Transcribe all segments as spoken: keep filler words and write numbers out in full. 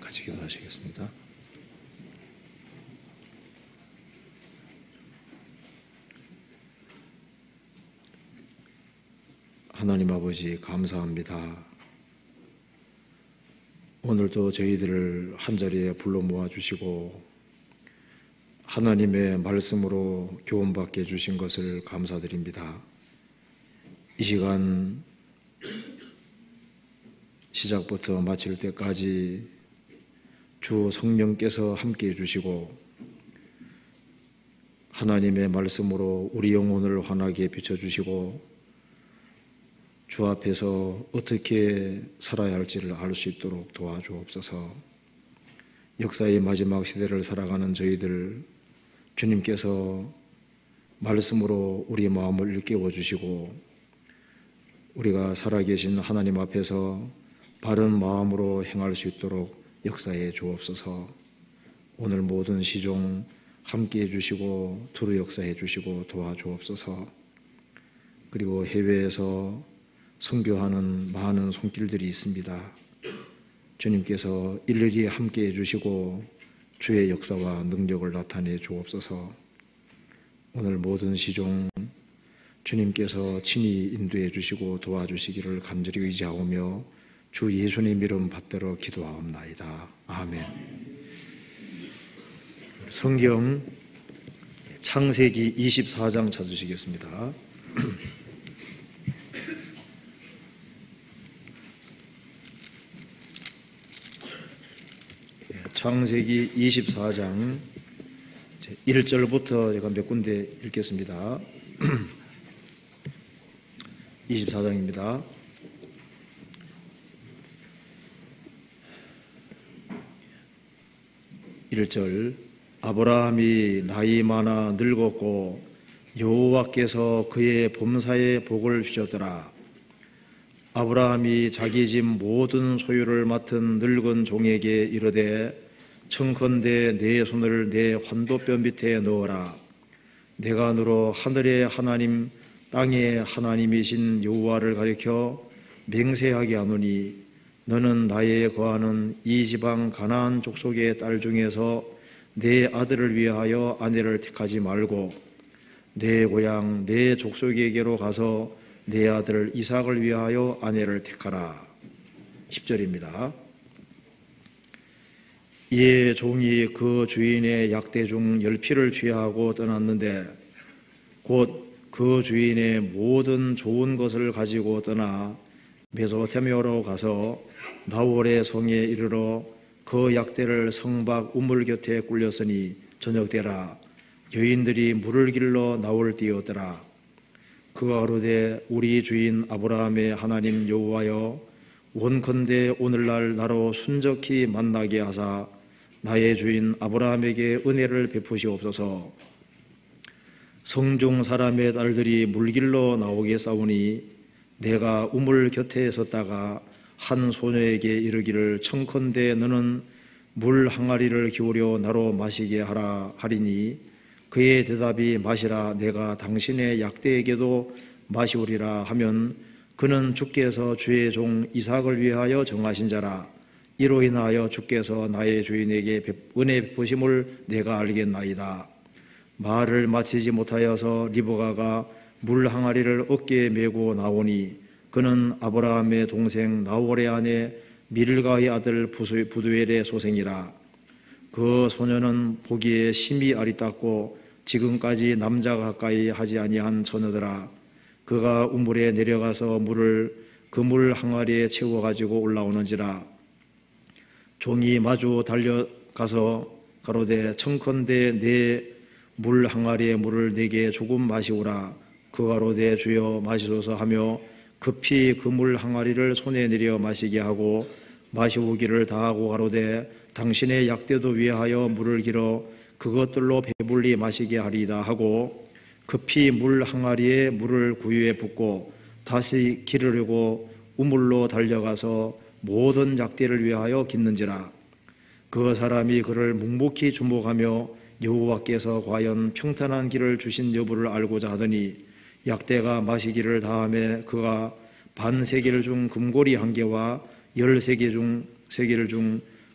같이 기도하시겠습니다. 하나님 아버지 감사합니다. 오늘도 저희들을 한자리에 불러 모아주시고 하나님의 말씀으로 교훈받게 해주신 것을 감사드립니다. 이 시간 시작부터 마칠 때까지 주 성령께서 함께 해주시고 하나님의 말씀으로 우리 영혼을 환하게 비춰주시고 주 앞에서 어떻게 살아야 할지를 알 수 있도록 도와주옵소서. 역사의 마지막 시대를 살아가는 저희들 주님께서 말씀으로 우리 마음을 일깨워 주시고 우리가 살아계신 하나님 앞에서 바른 마음으로 행할 수 있도록 역사해 주옵소서. 오늘 모든 시종 함께 해주시고 두루 역사해 주시고 도와주옵소서. 그리고 해외에서 선교하는 많은 손길들이 있습니다. 주님께서 일일이 함께 해주시고 주의 역사와 능력을 나타내 주옵소서. 오늘 모든 시종 주님께서 친히 인도해 주시고 도와주시기를 간절히 의지하오며 주 예수님 이름 받들어 기도하옵나이다. 아멘. 성경 창세기 이십사 장 찾으시겠습니다. 창세기 이십사 장 일 절부터 제가 몇 군데 읽겠습니다. 이십사 장입니다. 일 절 아브라함이 나이 많아 늙었고 여호와께서 그의 범사에 복을 주셨더라. 아브라함이 자기 집 모든 소유를 맡은 늙은 종에게 이르되 청컨대 내 손을 내 환도뼈 밑에 넣어라. 내가 너로 하늘의 하나님 땅의 하나님이신 여호와를 가리켜 맹세하게 하노니 너는 나에 거하는 이 지방 가나안 족속의 딸 중에서 내 아들을 위하여 아내를 택하지 말고 내 고향 내 족속에게로 가서 내 아들 이삭을 위하여 아내를 택하라. 십 절입니다. 이에 종이 그 주인의 약대 중 열 피를 취하고 떠났는데 곧 그 주인의 모든 좋은 것을 가지고 떠나 메소포타미아로 가서 나홀의 성에 이르러 그 약대를 성 밖 우물 곁에 굴렸으니 저녁되라. 여인들이 물을 길러 나홀 띄었더라. 그가 가로되 우리 주인 아브라함의 하나님 여호와여 원컨대 오늘날 나로 순적히 만나게 하사 나의 주인 아브라함에게 은혜를 베푸시옵소서. 성중 사람의 딸들이 물길로 나오게 싸우니 내가 우물 곁에 섰다가 한 소녀에게 이르기를 청컨대 너는 물 항아리를 기울여 나로 마시게 하라 하리니 그의 대답이 마시라. 내가 당신의 약대에게도 마시오리라 하면 그는 주께서 주의 종 이삭을 위하여 정하신 자라. 이로 인하여 주께서 나의 주인에게 은혜 베푸심을 내가 알겠나이다. 말을 마치지 못하여서 리브가가 물 항아리를 어깨에 메고 나오니 그는 아브라함의 동생 나홀의 아내 밀가의 아들 부두엘의 소생이라. 그 소녀는 보기에 심히 아리따고 지금까지 남자가 가까이 하지 아니한 처녀더라. 그가 우물에 내려가서 물을 그 물 항아리에 채워가지고 올라오는지라. 종이 마주 달려가서 가로되 청컨대 내 물 항아리에 물을 내게 조금 마시오라. 그 가로되 주여 마시소서 하며 급히 그 물 항아리를 손에 내려 마시게 하고 마시오기를 다하고 가로되 당신의 약대도 위하여 물을 길어 그것들로 배불리 마시게 하리이다 하고 급히 물 항아리에 물을 구유에 붓고 다시 기르려고 우물로 달려가서 모든 약대를 위하여 깃는지라. 그 사람이 그를 묵묵히 주목하며 여호와께서 과연 평탄한 길을 주신 여부를 알고자 하더니 약대가 마시기를 다함에 그가 반 세겔 중 금고리 한 개와 열 세겔 중 세겔 중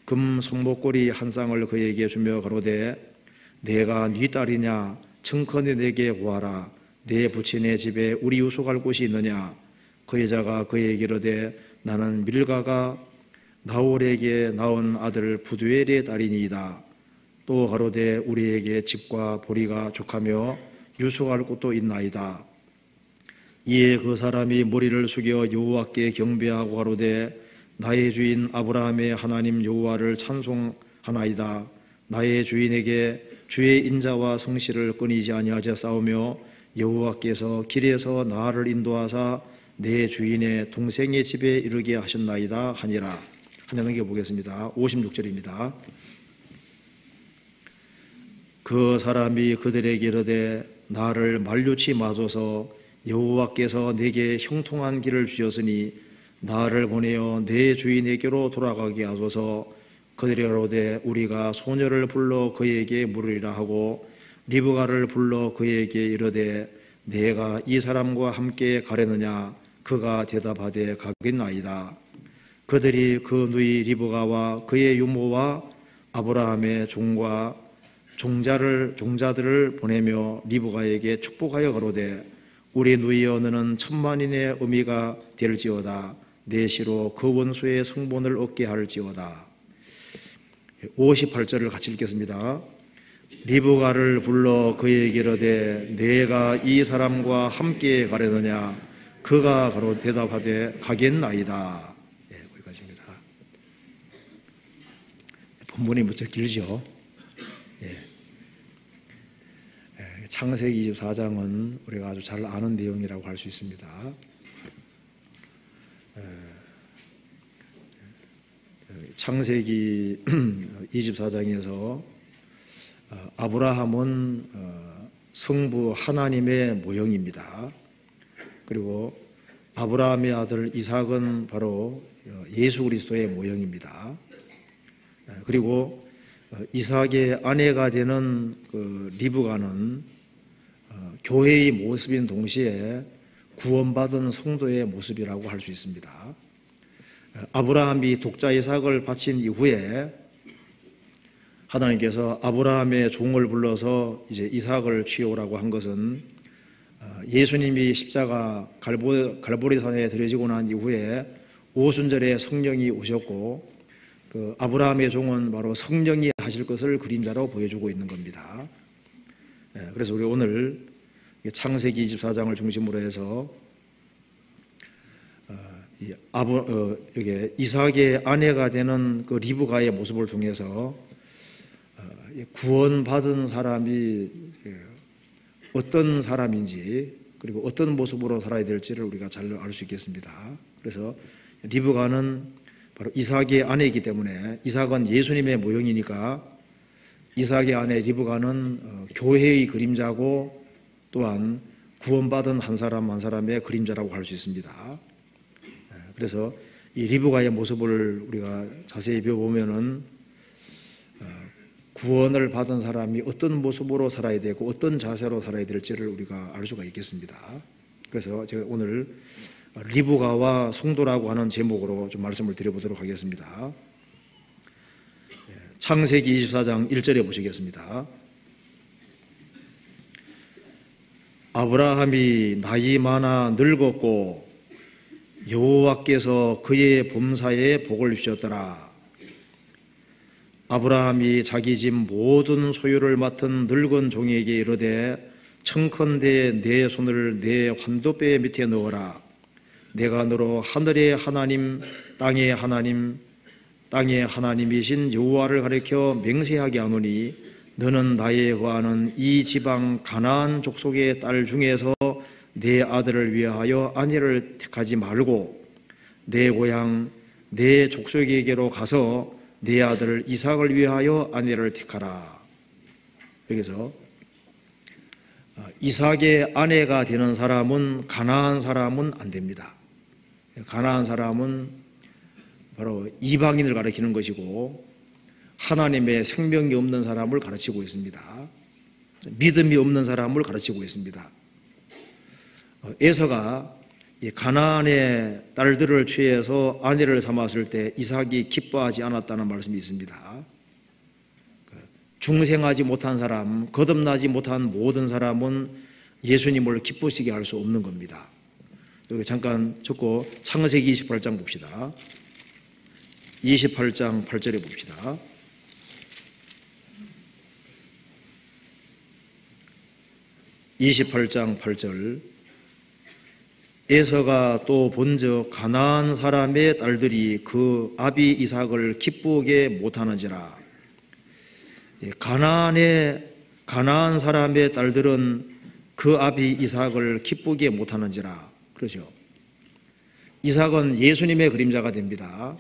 금 손목걸이 한 쌍을 그에게 주며 가로되 내가 네 딸이냐 청컨대 내게 구하라. 내 부친의 집에 우리 유숙할 곳이 있느냐. 그 여자가 그에게 이르되 나는 밀가가 나홀에게 낳은 아들 부두엘의 딸이니이다. 또 가로되 우리에게 집과 보리가 족하며 유숙할 곳도 있나이다. 이에 그 사람이 머리를 숙여 여호와께 경배하고 가로되 나의 주인 아브라함의 하나님 여호와를 찬송하나이다. 나의 주인에게 주의 인자와 성실을 끊이지 아니하자 싸우며 여호와께서 길에서 나를 인도하사 내 주인의 동생의 집에 이르게 하셨나이다 하니라. 한번 넘겨보겠습니다. 오십육 절입니다. 그 사람이 그들에게 이르되 나를 만류치 마소서. 여호와께서 내게 형통한 길을 주셨으니 나를 보내어 내 주인에게로 돌아가게 하소서. 그들이 가로되 우리가 소녀를 불러 그에게 물으리라 하고 리브가를 불러 그에게 이르되 내가 이 사람과 함께 가려느냐. 그가 대답하되 가겠나이다. 그들이 그 누이 리브가와 그의 유모와 아브라함의 종과 종자를 종자들을 보내며 리브가에게 축복하여 가로되 우리 누이여 너는 천만인의 의미가 될지어다. 내 시로 그 원수의 성본을 얻게 할지어다. 오십팔 절을 같이 읽겠습니다. 리브가를 불러 그에게 이르되 내가 이 사람과 함께 가려느냐. 그가 가로 대답하되 가겠나이다. 예, 거기까지입니다. 본문이 무척 길죠. 예. 창세기 이십사 장은 우리가 아주 잘 아는 내용이라고 할 수 있습니다. 창세기 이십사 장에서 아브라함은 성부 하나님의 모형입니다. 그리고 아브라함의 아들 이삭은 바로 예수 그리스도의 모형입니다. 그리고 이삭의 아내가 되는 그 리브가는 교회의 모습인 동시에 구원받은 성도의 모습이라고 할 수 있습니다. 아브라함이 독자 이삭을 바친 이후에 하나님께서 아브라함의 종을 불러서 이제 이삭을 취하라고 한 것은 예수님이 십자가 갈보, 갈보리산에 드려지고 난 이후에 오순절에 성령이 오셨고 그 아브라함의 종은 바로 성령이 하실 것을 그림자로 보여주고 있는 겁니다. 그래서 우리 오늘 창세기 이십사 장을 중심으로 해서 이 아브, 어, 여기 이삭의 아내가 되는 그 리브가의 모습을 통해서 어, 구원받은 사람이 어떤 사람인지 그리고 어떤 모습으로 살아야 될지를 우리가 잘 알 수 있겠습니다. 그래서 리브가는 바로 이삭의 아내이기 때문에 이삭은 예수님의 모형이니까 이삭의 아내 리브가는 어, 교회의 그림자고 또한 구원받은 한 사람 한 사람의 그림자라고 할 수 있습니다. 그래서 이 리브가의 모습을 우리가 자세히 배워보면은 구원을 받은 사람이 어떤 모습으로 살아야 되고 어떤 자세로 살아야 될지를 우리가 알 수가 있겠습니다. 그래서 제가 오늘 리브가와 성도라고 하는 제목으로 좀 말씀을 드려보도록 하겠습니다. 창세기 이십사 장 일 절에 보시겠습니다. 아브라함이 나이 많아 늙었고 여호와께서 그의 범사에 복을 주셨더라. 아브라함이 자기 집 모든 소유를 맡은 늙은 종에게 이르되 청컨대 내 손을 내 환도뼈 밑에 넣어라. 내가 너로 하늘의 하나님 땅의 하나님 땅의 하나님이신 여호와를 가리켜 맹세하게 하노니 너는 나의 거하는 이 지방 가나안 족속의 딸 중에서 내 아들을 위하여 아내를 택하지 말고 내 고향 내 족속에게로 가서 내 아들 이삭을 위하여 아내를 택하라. 여기서 이삭의 아내가 되는 사람은 가나안 사람은 안 됩니다. 가나안 사람은 바로 이방인을 가리키는 것이고 하나님의 생명이 없는 사람을 가르치고 있습니다. 믿음이 없는 사람을 가르치고 있습니다. 에서가 이 가나안의 딸들을 취해서 아내를 삼았을 때 이삭이 기뻐하지 않았다는 말씀이 있습니다. 중생하지 못한 사람, 거듭나지 못한 모든 사람은 예수님을 기쁘시게 할 수 없는 겁니다. 여기 잠깐 적고 창세기 이십팔 장 봅시다. 이십팔 장 팔 절에 봅시다. 이십팔 장 팔 절. 에서가 또 본즉 가나안 사람의 딸들이 그 아비 이삭을 기쁘게 못하는지라. 가나안의 가나안 사람의 딸들은 그 아비 이삭을 기쁘게 못하는지라. 그러죠. 이삭은 예수님의 그림자가 됩니다.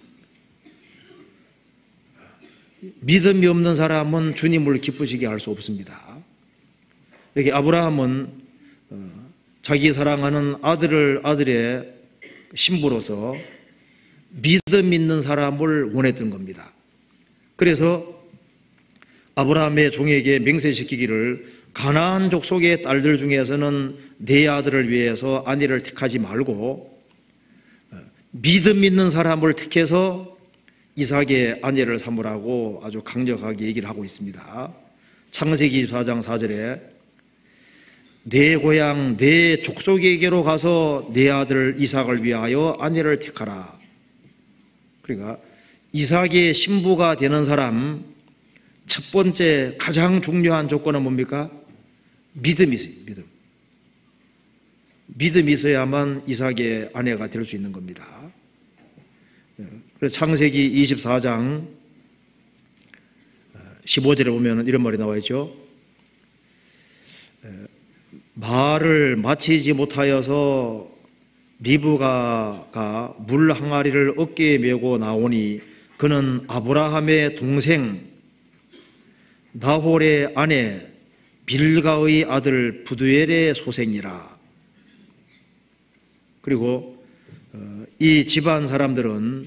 믿음이 없는 사람은 주님을 기쁘시게 할 수 없습니다. 여기 아브라함은 자기 사랑하는 아들을 아들의 신부로서 믿음 있는 사람을 원했던 겁니다. 그래서 아브라함의 종에게 맹세시키기를 가나안 족속의 딸들 중에서는 내 아들을 위해서 아내를 택하지 말고 믿음 있는 사람을 택해서 이삭의 아내를 삼으라고 아주 강력하게 얘기를 하고 있습니다. 창세기 사 장 사 절에 내 고향 내 족속에게로 가서 내 아들 이삭을 위하여 아내를 택하라. 그러니까 이삭의 신부가 되는 사람 첫 번째 가장 중요한 조건은 뭡니까? 믿음이 있어요. 믿음. 믿음이 있어야만 이삭의 아내가 될 수 있는 겁니다. 그래서 창세기 이십사 장 십오 절에 보면 이런 말이 나와 있죠. 말을 마치지 못하여서 리브가가 물 항아리를 어깨에 메고 나오니 그는 아브라함의 동생 나홀의 아내 빌가의 아들 부두엘의 소생이라. 그리고 이 집안 사람들은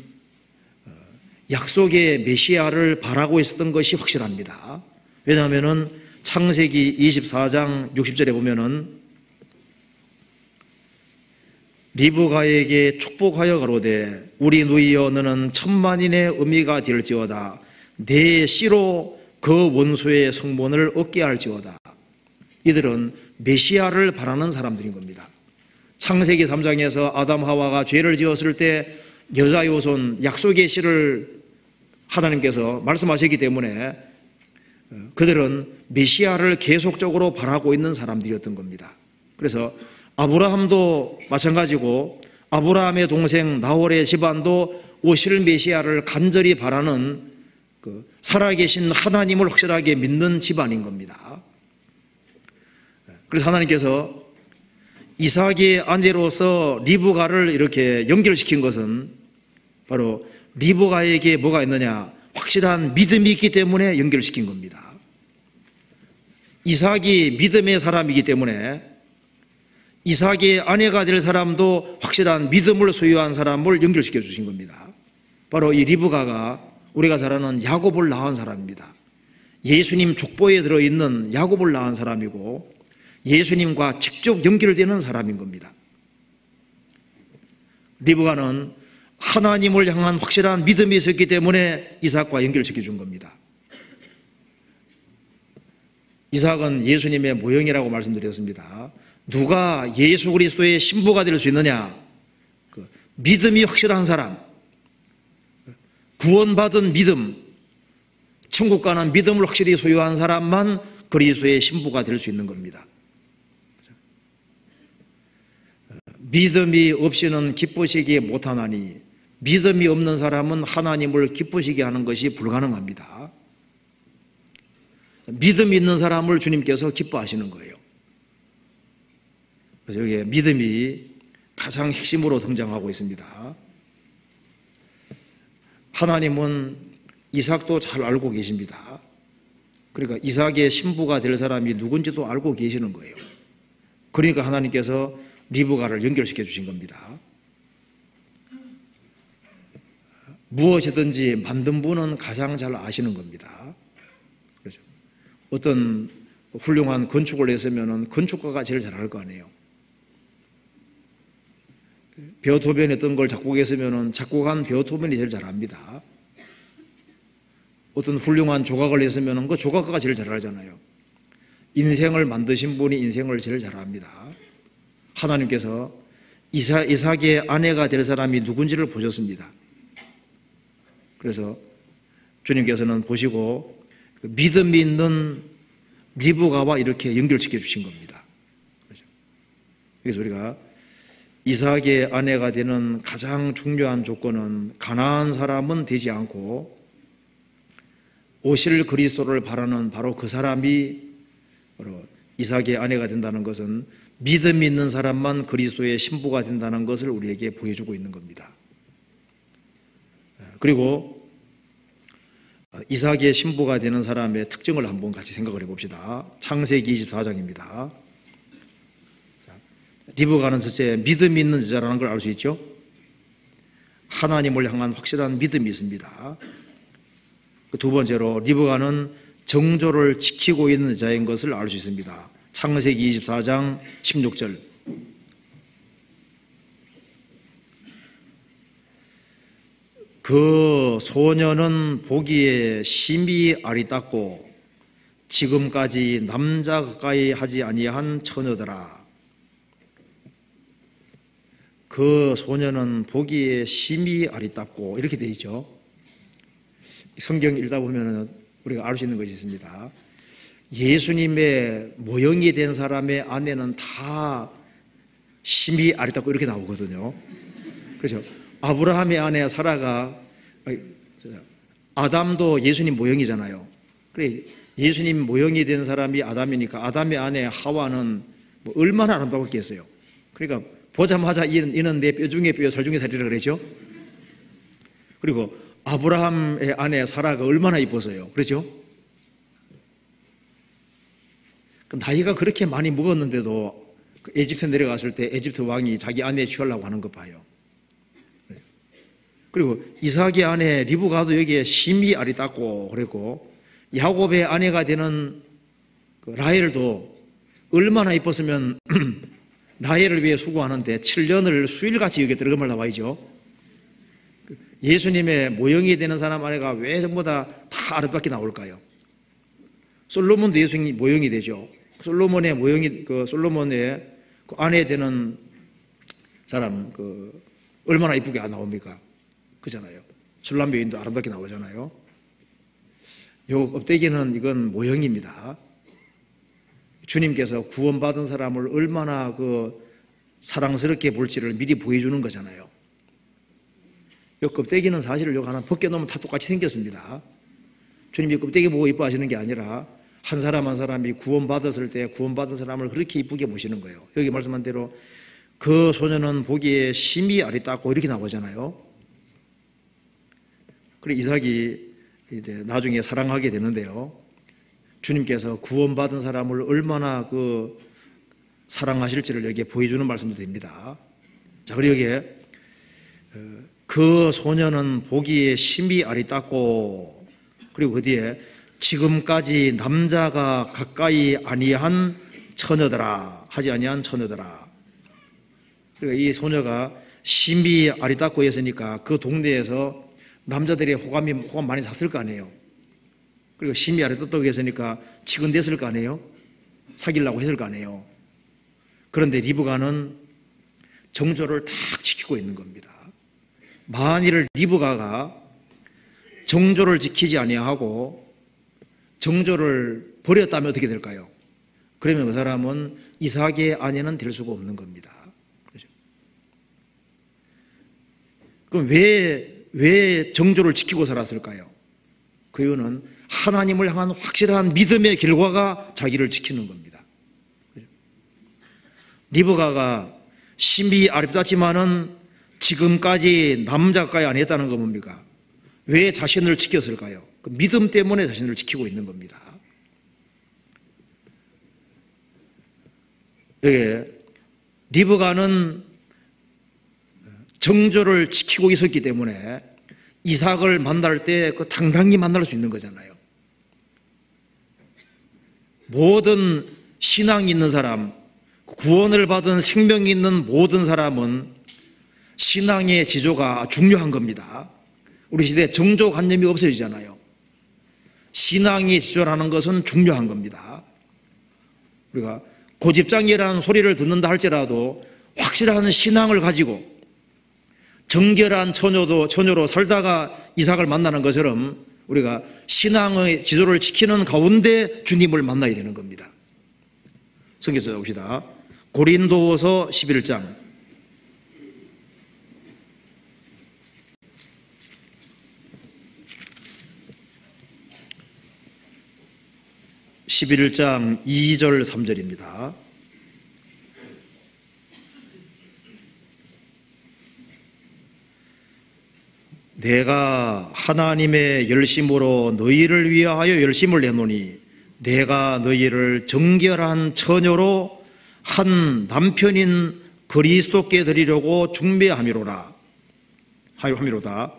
약속의 메시아를 바라고 있었던 것이 확실합니다. 왜냐하면 창세기 이십사 장 육십 절에 보면은 리브가에게 축복하여 가로되 우리 누이여 너는 천만인의 어미가 될지어다. 내 씨로 그 원수의 성본을 얻게 할지어다. 이들은 메시아를 바라는 사람들인 겁니다. 창세기 삼 장에서 아담 하와가 죄를 지었을 때 여자의 후손 약속의 씨를 하나님께서 말씀하셨기 때문에 그들은 메시아를 계속적으로 바라고 있는 사람들이었던 겁니다. 그래서 아브라함도 마찬가지고 아브라함의 동생 나홀의 집안도 오실 메시아를 간절히 바라는 그 살아계신 하나님을 확실하게 믿는 집안인 겁니다. 그래서 하나님께서 이삭의 아내로서 리브가를 이렇게 연결시킨 것은 바로 리브가에게 뭐가 있느냐? 확실한 믿음이 있기 때문에 연결시킨 겁니다. 이삭이 믿음의 사람이기 때문에 이삭의 아내가 될 사람도 확실한 믿음을 소유한 사람을 연결시켜 주신 겁니다. 바로 이 리브가가 우리가 잘 아는 야곱을 낳은 사람입니다. 예수님 족보에 들어있는 야곱을 낳은 사람이고 예수님과 직접 연결되는 사람인 겁니다. 리브가는 하나님을 향한 확실한 믿음이 있었기 때문에 이삭과 연결시켜 준 겁니다. 이삭은 예수님의 모형이라고 말씀드렸습니다. 누가 예수 그리스도의 신부가 될 수 있느냐? 그 믿음이 확실한 사람, 구원받은 믿음, 천국 가는 믿음을 확실히 소유한 사람만 그리스도의 신부가 될 수 있는 겁니다. 믿음이 없이는 기쁘시기 못하나니 믿음이 없는 사람은 하나님을 기쁘시게 하는 것이 불가능합니다. 믿음이 있는 사람을 주님께서 기뻐하시는 거예요. 그래서 여기에 믿음이 가장 핵심으로 등장하고 있습니다. 하나님은 이삭도 잘 알고 계십니다. 그러니까 이삭의 신부가 될 사람이 누군지도 알고 계시는 거예요. 그러니까 하나님께서 리브가를 연결시켜 주신 겁니다. 무엇이든지 만든 분은 가장 잘 아시는 겁니다. 그렇죠? 어떤 훌륭한 건축을 했으면 건축가가 제일 잘 알 거 아니에요. 베토벤이 어떤 걸 작곡했으면 작곡한 베토벤이 제일 잘합니다. 어떤 훌륭한 조각을 했으면 그 조각가가 제일 잘하잖아요. 인생을 만드신 분이 인생을 제일 잘합니다. 하나님께서 이사, 이삭의 아내가 될 사람이 누군지를 보셨습니다. 그래서 주님께서는 보시고 믿음이 있는 리브가와 이렇게 연결시켜 주신 겁니다. 그래서 우리가 이삭의 아내가 되는 가장 중요한 조건은 가난한 사람은 되지 않고 오실 그리스도를 바라는 바로 그 사람이 바로 이삭의 아내가 된다는 것은 믿음이 있는 사람만 그리스도의 신부가 된다는 것을 우리에게 보여주고 있는 겁니다. 그리고 이삭의 신부가 되는 사람의 특징을 한번 같이 생각을 해봅시다. 창세기 이십사 장입니다. 리브가는 첫째 믿음이 있는 여자라는 걸 알 수 있죠. 하나님을 향한 확실한 믿음이 있습니다. 두 번째로 리브가는 정조를 지키고 있는 여자인 것을 알 수 있습니다. 창세기 이십사 장 십육 절. 그 소녀는 보기에 심히 아리따고 지금까지 남자 가까이 하지 아니한 처녀더라. 그 소녀는 보기에 심히 아리따고 이렇게 되어 있죠. 성경 읽다 보면 우리가 알 수 있는 것이 있습니다. 예수님의 모형이 된 사람의 아내는 다 심히 아리따고 이렇게 나오거든요. 그렇죠. 아브라함의 아내 사라가, 아담도 예수님 모형이잖아요. 그래, 예수님 모형이 된 사람이 아담이니까 아담의 아내 하와는 뭐 얼마나 아름다웠겠어요. 그러니까 보자마자 이는, 이는 내 뼈 중에 뼈, 살 중에 살이라 그러죠. 그리고 아브라함의 아내 사라가 얼마나 이뻐서요. 그렇죠? 나이가 그렇게 많이 먹었는데도 에집트 내려갔을 때 에집트 왕이 자기 아내 취하려고 하는 거 봐요. 그리고 이삭의 아내 리브가도 여기에 심히 아리따고 그랬고, 야곱의 아내가 되는 그 라헬도 얼마나 이뻤으면 라헬을 위해 수고하는데 칠 년을 수일같이 여기 들어가면 나와야죠. 예수님의 모형이 되는 사람 아내가 왜 전부 다, 다 아름답게 나올까요? 솔로몬도 예수님 모형이 되죠. 솔로몬의 모형이, 그 솔로몬의 그 아내 되는 사람, 그, 얼마나 이쁘게 안 나옵니까? 그잖아요. 술람 여인도 아름답게 나오잖아요. 요 껍데기는 이건 모형입니다. 주님께서 구원받은 사람을 얼마나 그 사랑스럽게 볼지를 미리 보여주는 거잖아요. 이 껍데기는 사실 이거 하나 벗겨놓으면 다 똑같이 생겼습니다. 주님이 껍데기 보고 이뻐하시는 게 아니라 한 사람 한 사람이 구원받았을 때 구원받은 사람을 그렇게 이쁘게 보시는 거예요. 여기 말씀한 대로 그 소녀는 보기에 심히 아리따고 이렇게 나오잖아요. 그래 이삭이 이제 나중에 사랑하게 되는데요. 주님께서 구원받은 사람을 얼마나 그 사랑하실지를 여기에 보여주는 말씀도 됩니다. 자, 그리고 여기에 그 소녀는 보기에 심히 아리따고, 그리고 그 뒤에 지금까지 남자가 가까이 아니한 처녀더라, 하지 아니한 처녀더라. 그러니까 이 소녀가 심히 아리따고 했으니까 그 동네에서 남자들이 호감이 호감 많이 샀을 거 아니에요. 그리고 심히 아리따고 했으니까 치근댔을 거 아니에요. 사귀려고 했을 거 아니에요. 그런데 리브가는 정조를 딱 지키고 있는 겁니다. 만일 리브가가 정조를 지키지 아니하고 정조를 버렸다면 어떻게 될까요? 그러면 그 사람은 이삭의 아내는 될 수가 없는 겁니다. 그렇죠? 그럼 왜, 왜 정조를 지키고 살았을까요? 그 이유는 하나님을 향한 확실한 믿음의 결과가 자기를 지키는 겁니다. 그렇죠? 리브가가 심히 아름답지만은 지금까지 남자 가까이 안 했다는 건 뭡니까? 왜 자신을 지켰을까요? 그 믿음 때문에 자신을 지키고 있는 겁니다. 여기 리브가는 정조를 지키고 있었기 때문에 이삭을 만날 때 그 당당히 만날 수 있는 거잖아요. 모든 신앙이 있는 사람, 구원을 받은 생명이 있는 모든 사람은 신앙의 지조가 중요한 겁니다. 우리 시대에 정조관념이 없어지잖아요. 신앙의 지조라는 것은 중요한 겁니다. 우리가 고집장이라는 소리를 듣는다 할지라도 확실한 신앙을 가지고 정결한 처녀도 처녀로 살다가 이삭을 만나는 것처럼 우리가 신앙의 지조를 지키는 가운데 주님을 만나야 되는 겁니다. 성경 찾아봅시다. 고린도후서 십일 장 십일 장 이 절 삼 절입니다. 내가 하나님의 열심으로 너희를 위하여 열심을 내노니 내가 너희를 정결한 처녀로 한 남편인 그리스도께 드리려고 중매함이로라 함이로다.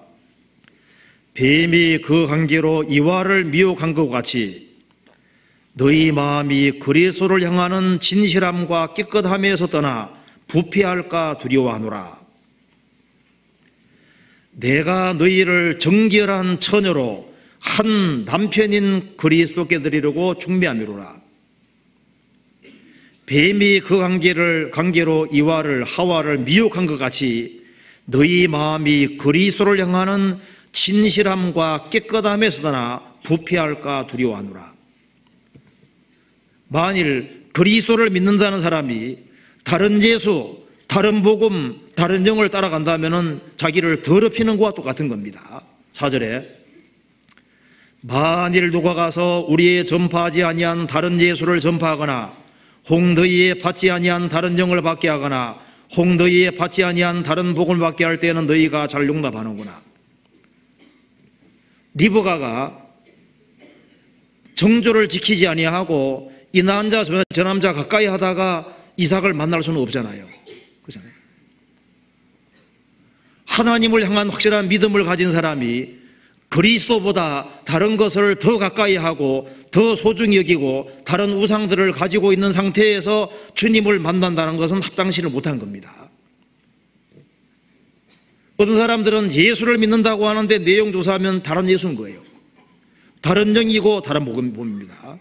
뱀이 그 관계로 이와를 미혹한 것 같이 너희 마음이 그리스도를 향하는 진실함과 깨끗함에서 떠나 부패할까 두려워하노라. 내가 너희를 정결한 처녀로 한 남편인 그리스도께 드리려고 중매함이로라. 뱀이 그 관계를, 관계로 이와를 하와를 미혹한 것 같이 너희 마음이 그리스도를 향하는 진실함과 깨끗함에서 떠나 부패할까 두려워하노라. 만일 그리스도를 믿는다는 사람이 다른 예수, 다른 복음, 다른 영을 따라간다면 자기를 더럽히는 것과 똑같은 겁니다. 사 절에 만일 누가 가서 우리의 전파하지 아니한 다른 예수를 전파하거나 혹 너희의 받지 아니한 다른 영을 받게 하거나 혹 너희의 받지 아니한 다른 복음을 받게 할 때는 너희가 잘 용납하는구나. 리브가가 정조를 지키지 아니하고 이 남자 저 남자 가까이 하다가 이삭을 만날 수는 없잖아요. 그렇잖아요. 하나님을 향한 확실한 믿음을 가진 사람이 그리스도보다 다른 것을 더 가까이 하고 더 소중히 여기고 다른 우상들을 가지고 있는 상태에서 주님을 만난다는 것은 합당시를 못한 겁니다. 어떤 사람들은 예수를 믿는다고 하는데 내용 조사하면 다른 예수인 거예요. 다른 영이고 다른 복음입니다.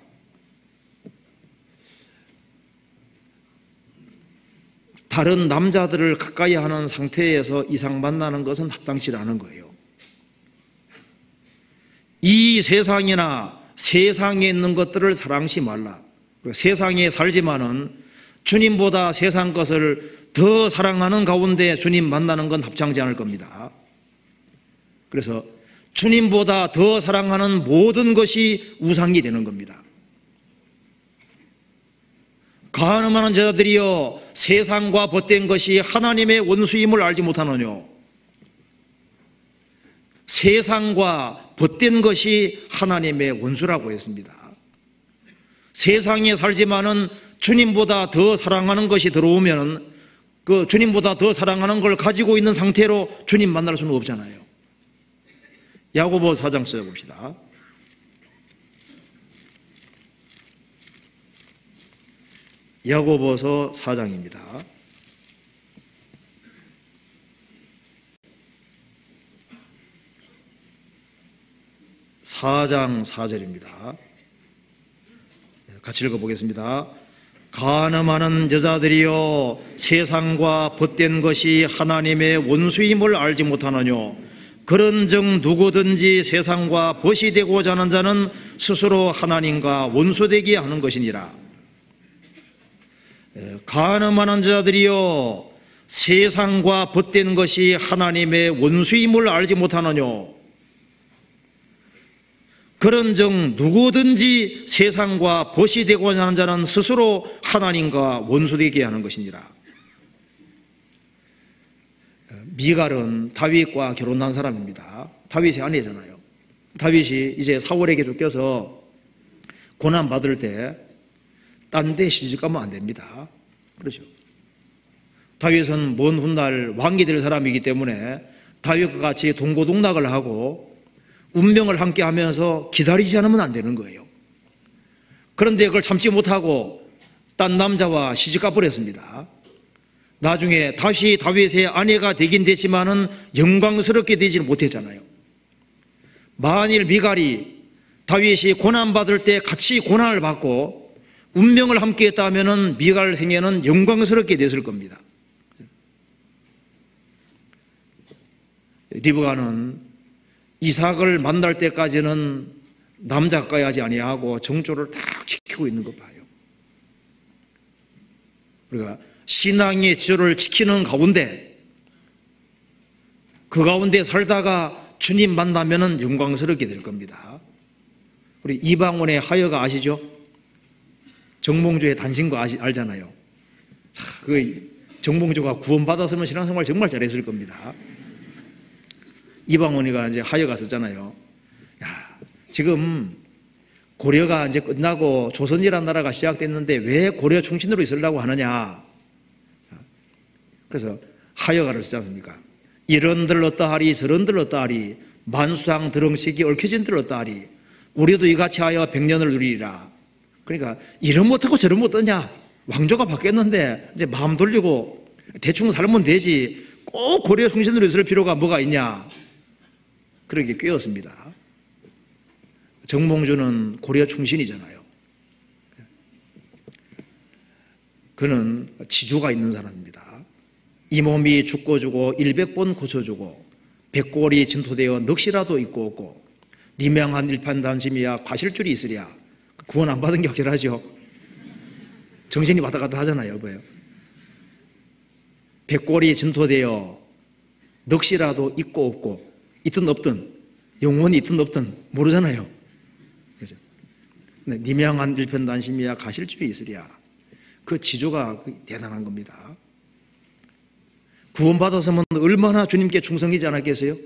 다른 남자들을 가까이 하는 상태에서 이상 만나는 것은 합당치 않은 거예요. 이 세상이나 세상에 있는 것들을 사랑시 말라. 세상에 살지만은 주님보다 세상 것을 더 사랑하는 가운데 주님 만나는 건 합당치 않을 겁니다. 그래서 주님보다 더 사랑하는 모든 것이 우상이 되는 겁니다. 가늠하는 자들이여 세상과 벗된 것이 하나님의 원수임을 알지 못하느뇨. 세상과 벗된 것이 하나님의 원수라고 했습니다. 세상에 살지만은 주님보다 더 사랑하는 것이 들어오면 그 주님보다 더 사랑하는 걸 가지고 있는 상태로 주님 만날 수는 없잖아요. 야고보 사 장 써봅시다. 야고보서 사 장입니다. 사 장 사 절입니다. 같이 읽어보겠습니다. 간음하는 여자들이여 세상과 벗된 것이 하나님의 원수임을 알지 못하느뇨. 그런즉 누구든지 세상과 벗이 되고자 하는 자는 스스로 하나님과 원수되게 하는 것이니라. 간음하는 자들이여 세상과 벗된 것이 하나님의 원수임을 알지 못하느뇨. 그런즉 누구든지 세상과 벗이 되고자 하는 자는 스스로 하나님과 원수되게 하는 것이니라. 미갈은 다윗과 결혼한 사람입니다. 다윗의 아내잖아요. 다윗이 이제 사울에게 쫓겨서 고난받을 때 딴 데 시집가면 안 됩니다. 그렇죠. 다윗은 먼 훗날 왕이 될 사람이기 때문에 다윗과 같이 동고동락을 하고 운명을 함께 하면서 기다리지 않으면 안 되는 거예요. 그런데 그걸 참지 못하고 딴 남자와 시집가 버렸습니다. 나중에 다시 다윗의 아내가 되긴 됐지만은 영광스럽게 되지는 못했잖아요. 만일 미갈이 다윗이 고난받을 때 같이 고난을 받고 운명을 함께 했다면 미갈 생애는 영광스럽게 됐을 겁니다. 리브가는 이삭을 만날 때까지는 남자 가까이 하지 아니하고 정조를 딱 지키고 있는 것 봐요. 우리가 신앙의 지조를 지키는 가운데, 그 가운데 살다가 주님 만나면 영광스럽게 될 겁니다. 우리 이방원의 하여가 아시죠? 정몽주의 단신거 아시, 알잖아요. 자, 그 정몽주가 구원받았으면 신앙생활 정말 잘했을 겁니다. 이방원이가 이제 하여가 썼잖아요. 야, 지금 고려가 이제 끝나고 조선이라는 나라가 시작됐는데 왜 고려 충신으로 있으려고 하느냐. 그래서 하여가를 쓰지 않습니까? 이런들 어떠하리 저런들 어떠하리 만수상 드렁치기 얽혀진들 어떠하리 우리도 이같이 하여 백년을 누리리라. 그러니까 이런 못하고 저런 못하냐. 왕조가 바뀌었는데 이제 마음 돌리고 대충 살면 되지 꼭 고려 충신으로 있을 필요가 뭐가 있냐. 그렇게 꿰었습니다. 정몽주는 고려 충신이잖아요. 그는 지주가 있는 사람입니다. 이 몸이 죽고 주고 일백 번 고쳐주고 백골이 진토되어 넋이라도 있고 없고 니명한 일판단심이야 과실줄이 있으랴. 구원 안 받은 게 확실하죠. 정신이 왔다 갔다 하잖아요. 뭐예요? 백골이 진토되어 넋이라도 있고 없고 있든 없든 영원히 있든 없든 모르잖아요. 그죠? 네, 니명한 일편단심이야 가실줄이 있으랴. 그 지조가 대단한 겁니다. 구원받았으면 얼마나 주님께 충성이지 않았겠어요?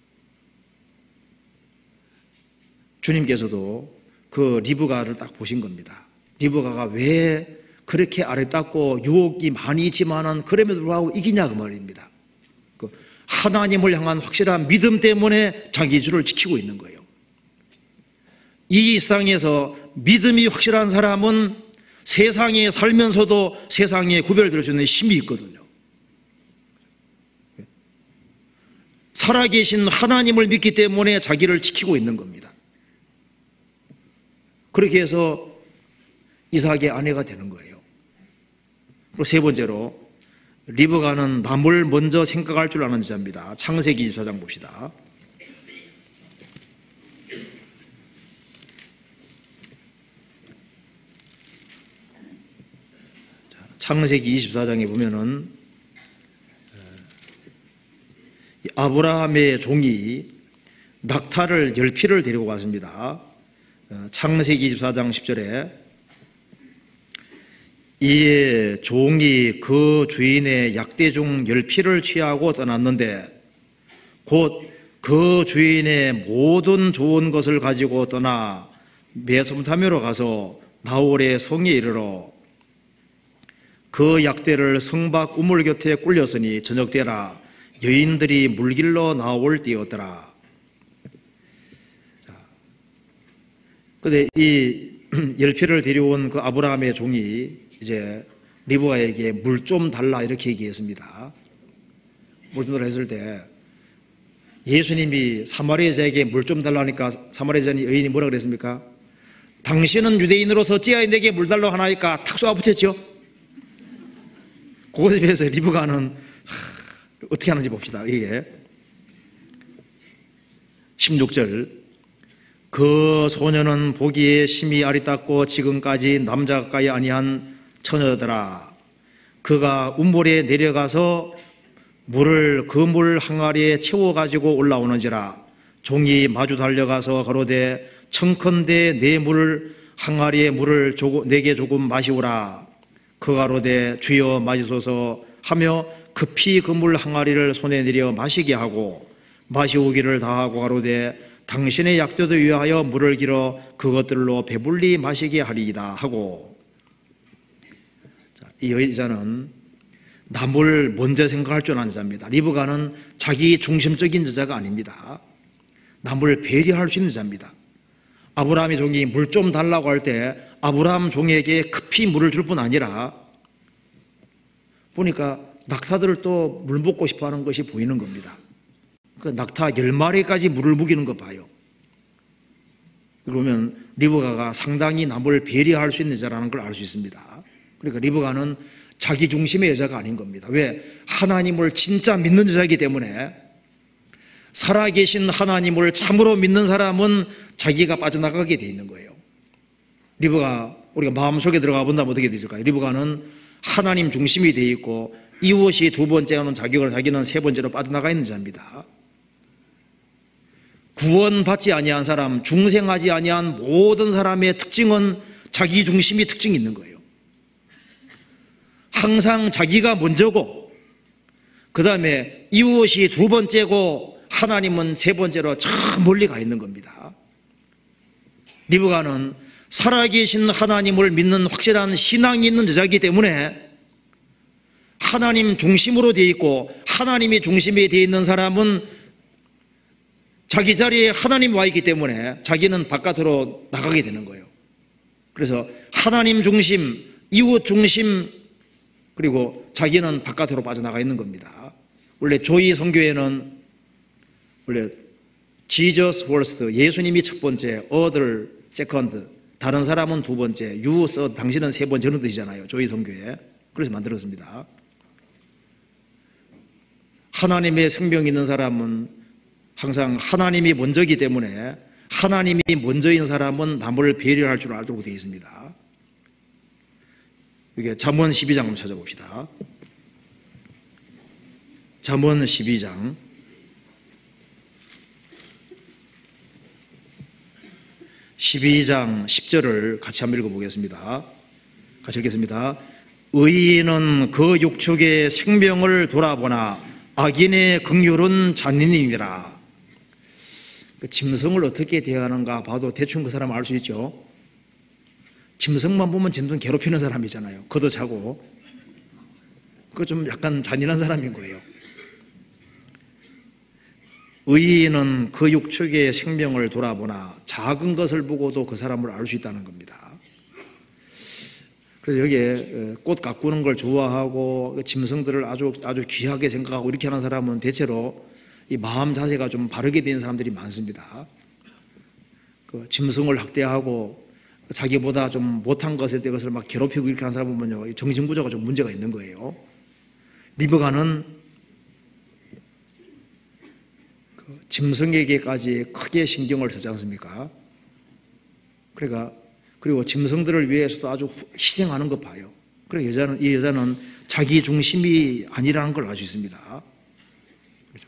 주님께서도 그 리브가를 딱 보신 겁니다. 리브가가 왜 그렇게 아름답고 유혹이 많이 있지만은 그럼에도 불구하고 이기냐 그 말입니다. 그 하나님을 향한 확실한 믿음 때문에 자기 주를 지키고 있는 거예요. 이 세상에서 믿음이 확실한 사람은 세상에 살면서도 세상에 구별될 수 있는 힘이 있거든요. 살아계신 하나님을 믿기 때문에 자기를 지키고 있는 겁니다. 그렇게 해서 이삭의 아내가 되는 거예요. 그리고 세 번째로 리브가는 남을 먼저 생각할 줄 아는 자입니다. 창세기 이십사 장 봅시다. 창세기 이십사 장에 보면은 아브라함의 종이 낙타를 열 피를 데리고 갔습니다. 창세기 이십사 장 십 절에 이에 종이 그 주인의 약대 중 열 피를 취하고 떠났는데 곧 그 주인의 모든 좋은 것을 가지고 떠나 메소포타미아로 가서 나홀의 성에 이르러 그 약대를 성 밖 우물 곁에 꿀렸으니 저녁되라 여인들이 물길로 나올 때였더라. 그런데 이 열피를 데려온 그 아브라함의 종이 이제 리브가에게 물 좀 달라 이렇게 얘기했습니다. 물 좀 달라 했을 때 예수님이 사마리아 여자에게 물 좀 달라니까 사마리아 여인이 뭐라 그랬습니까? 당신은 유대인으로서 어찌하여 내게 물 달라고 하나이까 탁 쏘아붙였죠. 그것에 비해서 리브가는 어떻게 하는지 봅시다. 이게 십육 절 그 소녀는 보기에 심히 아리따고 지금까지 남자 가까이 아니한 처녀더라. 그가 우물에 내려가서 물을 그 물 항아리에 채워가지고 올라오는지라. 종이 마주 달려가서 가로되 청컨대 내 물 항아리에 물을 조금, 내게 조금 마시오라. 그 가로되 주여 마시소서 하며 급히 그 물 항아리를 손에 내려 마시게 하고 마시오기를 다하고 가로되 당신의 약대도 위하여 물을 길어 그것들로 배불리 마시게 하리이다 하고. 자, 이 여자는 남을 먼저 생각할 줄 아는 자입니다. 리브가는 자기 중심적인 여자가 아닙니다. 남을 배려할 수 있는 자입니다. 아브라함의 종이 물 좀 달라고 할 때 아브라함 종에게 급히 물을 줄 뿐 아니라 보니까 낙타들을 또 물 먹고 싶어 하는 것이 보이는 겁니다. 그 낙타 열 마리까지 물을 먹이는 거 봐요. 그러면 리브가가 상당히 남을 배려할 수 있는 여자라는 걸 알 수 있습니다. 그러니까 리브가는 자기 중심의 여자가 아닌 겁니다. 왜? 하나님을 진짜 믿는 여자이기 때문에, 살아계신 하나님을 참으로 믿는 사람은 자기가 빠져나가게 돼 있는 거예요. 리브가 우리가 마음속에 들어가 본다면 어떻게 되실까요? 리브가는 하나님 중심이 돼 있고 이웃이 두 번째는 자격을 자기는 세 번째로 빠져나가 있는 자입니다. 구원받지 아니한 사람, 중생하지 아니한 모든 사람의 특징은 자기 중심이 특징이 있는 거예요. 항상 자기가 먼저고 그 다음에 이웃이 두 번째고 하나님은 세 번째로 저 멀리 가 있는 겁니다. 리브가는 살아계신 하나님을 믿는 확실한 신앙이 있는 여자이기 때문에 하나님 중심으로 되어 있고, 하나님이 중심이 되어 있는 사람은 자기 자리에 하나님이 와 있기 때문에 자기는 바깥으로 나가게 되는 거예요. 그래서 하나님 중심, 이웃 중심, 그리고 자기는 바깥으로 빠져나가 있는 겁니다. 원래 조이 선교회는 원래 Jesus first, 예수님이 첫 번째, other second, 다른 사람은 두 번째, you third, 당신은 세 번째, 그런 뜻이잖아요. 조이 선교회. 그래서 만들었습니다. 하나님의 생명이 있는 사람은 항상 하나님이 먼저이기 때문에, 하나님이 먼저인 사람은 남을 배려할 줄 알고 되어 있습니다. 이게 잠언 십이 장 한번 찾아봅시다. 잠언 십이 장 십이 장 십 절을 같이 한번 읽어보겠습니다. 같이 읽겠습니다. 의인은 그 육축의 생명을 돌아보나 악인의 긍휼은 잔인이니라. 그 짐승을 어떻게 대하는가 봐도 대충 그 사람 알 수 있죠. 짐승만 보면 짐승 괴롭히는 사람이잖아요. 걷어차고. 그거 좀 약간 잔인한 사람인 거예요. 의인은 그 육축의 생명을 돌아보나 작은 것을 보고도 그 사람을 알 수 있다는 겁니다. 그래서 여기에 꽃 가꾸는 걸 좋아하고 짐승들을 아주 아주 귀하게 생각하고 이렇게 하는 사람은 대체로 이 마음 자세가 좀 바르게 된 사람들이 많습니다. 그 짐승을 학대하고 자기보다 좀 못한 것에 대해 것을 막 괴롭히고 이렇게 하는 사람 보면요, 정신구조가 좀 문제가 있는 거예요. 리브가는 그 짐승에게까지 크게 신경을 쓰지 않습니까? 그러니까 그리고 짐승들을 위해서도 아주 희생하는 거 봐요. 그래서 여자는, 이 여자는 자기 중심이 아니라는 걸 알 수 있습니다. 그렇죠?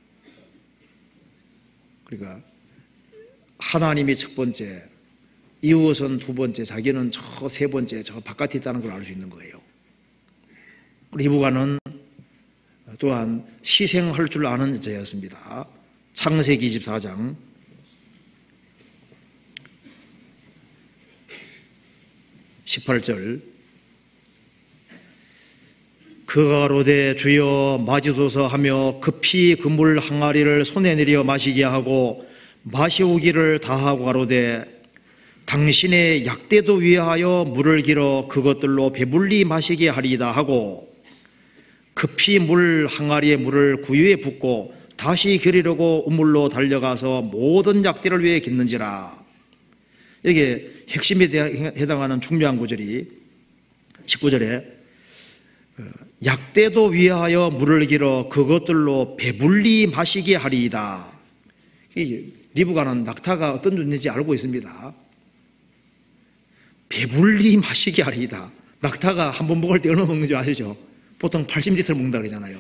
그러니까 하나님이 첫 번째, 이웃은 두 번째, 자기는 저 세 번째, 저 바깥에 있다는 걸 알 수 있는 거예요. 리브가는 또한 희생할 줄 아는 여자였습니다. 창세기 이십사 장 십팔 절 그가 가로되 주여 마시소서 하며 급히 그 물 항아리를 손에 내려 마시게 하고 마시우기를 다하고 가로되 당신의 약대도 위하여 물을 길어 그것들로 배불리 마시게 하리이다 하고 급히 물 항아리에 물을 구유에 붓고 다시 겨리려고 우물로 달려가서 모든 약대를 위해 깃는지라. 여기에 핵심에 해당하는 중요한 구절이 십구 절에 약대도 위하여 물을 길어 그것들로 배불리 마시게 하리이다. 리브가는 낙타가 어떤 존재인지 알고 있습니다. 배불리 마시게 하리이다. 낙타가 한 번 먹을 때 얼마 먹는지 아시죠? 보통 팔십 리터를 먹는다 그러잖아요.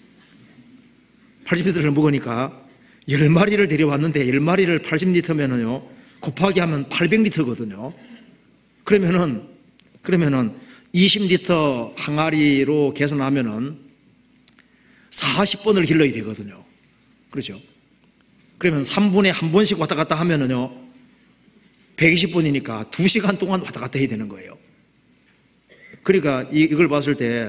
팔십 리터를 먹으니까 열 마리를 데려왔는데 열 마리를 팔십 리터면은요, 곱하기 하면 팔백 리터거든요. 그러면은, 그러면은 이십 리터 항아리로 계산하면은 사십 번을 길러야 되거든요. 그렇죠? 그러면 삼 분에 한 번씩 왔다 갔다 하면은요, 백이십 분이니까 두 시간 동안 왔다 갔다 해야 되는 거예요. 그러니까 이걸 봤을 때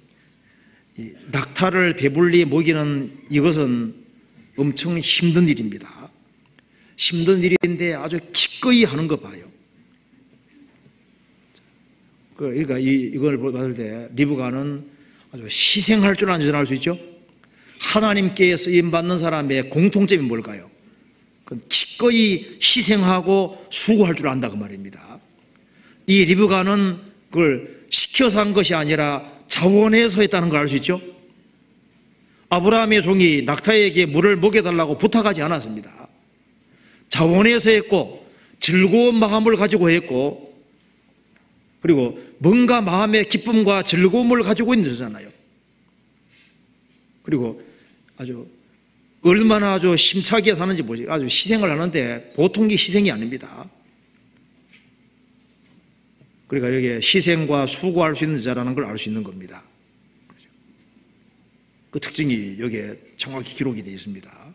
낙타를 배불리 먹이는 이것은 엄청 힘든 일입니다. 힘든 일인데 아주 기꺼이 하는 거 봐요. 그러니까 이걸 봤을 때 리브가는 아주 희생할 줄 아는지 알 수 있죠? 하나님께 쓰임받는 사람의 공통점이 뭘까요? 그건 기꺼이 희생하고 수고할 줄 안다 그 말입니다. 이 리브가는 그걸 시켜서 한 것이 아니라 자원해서 했다는 걸 알 수 있죠? 아브라함의 종이 낙타에게 물을 먹여달라고 부탁하지 않았습니다. 자원해서 했고 즐거운 마음을 가지고 했고 그리고 뭔가 마음의 기쁨과 즐거움을 가지고 있는 거잖아요. 그리고 아주 얼마나 아주 심차게 사는지 보지. 아주 희생을 하는데 보통의 희생이 아닙니다. 그러니까 여기에 희생과 수고할 수 있는 자라는 걸 알 수 있는 겁니다. 그 특징이 여기에 정확히 기록이 되어 있습니다.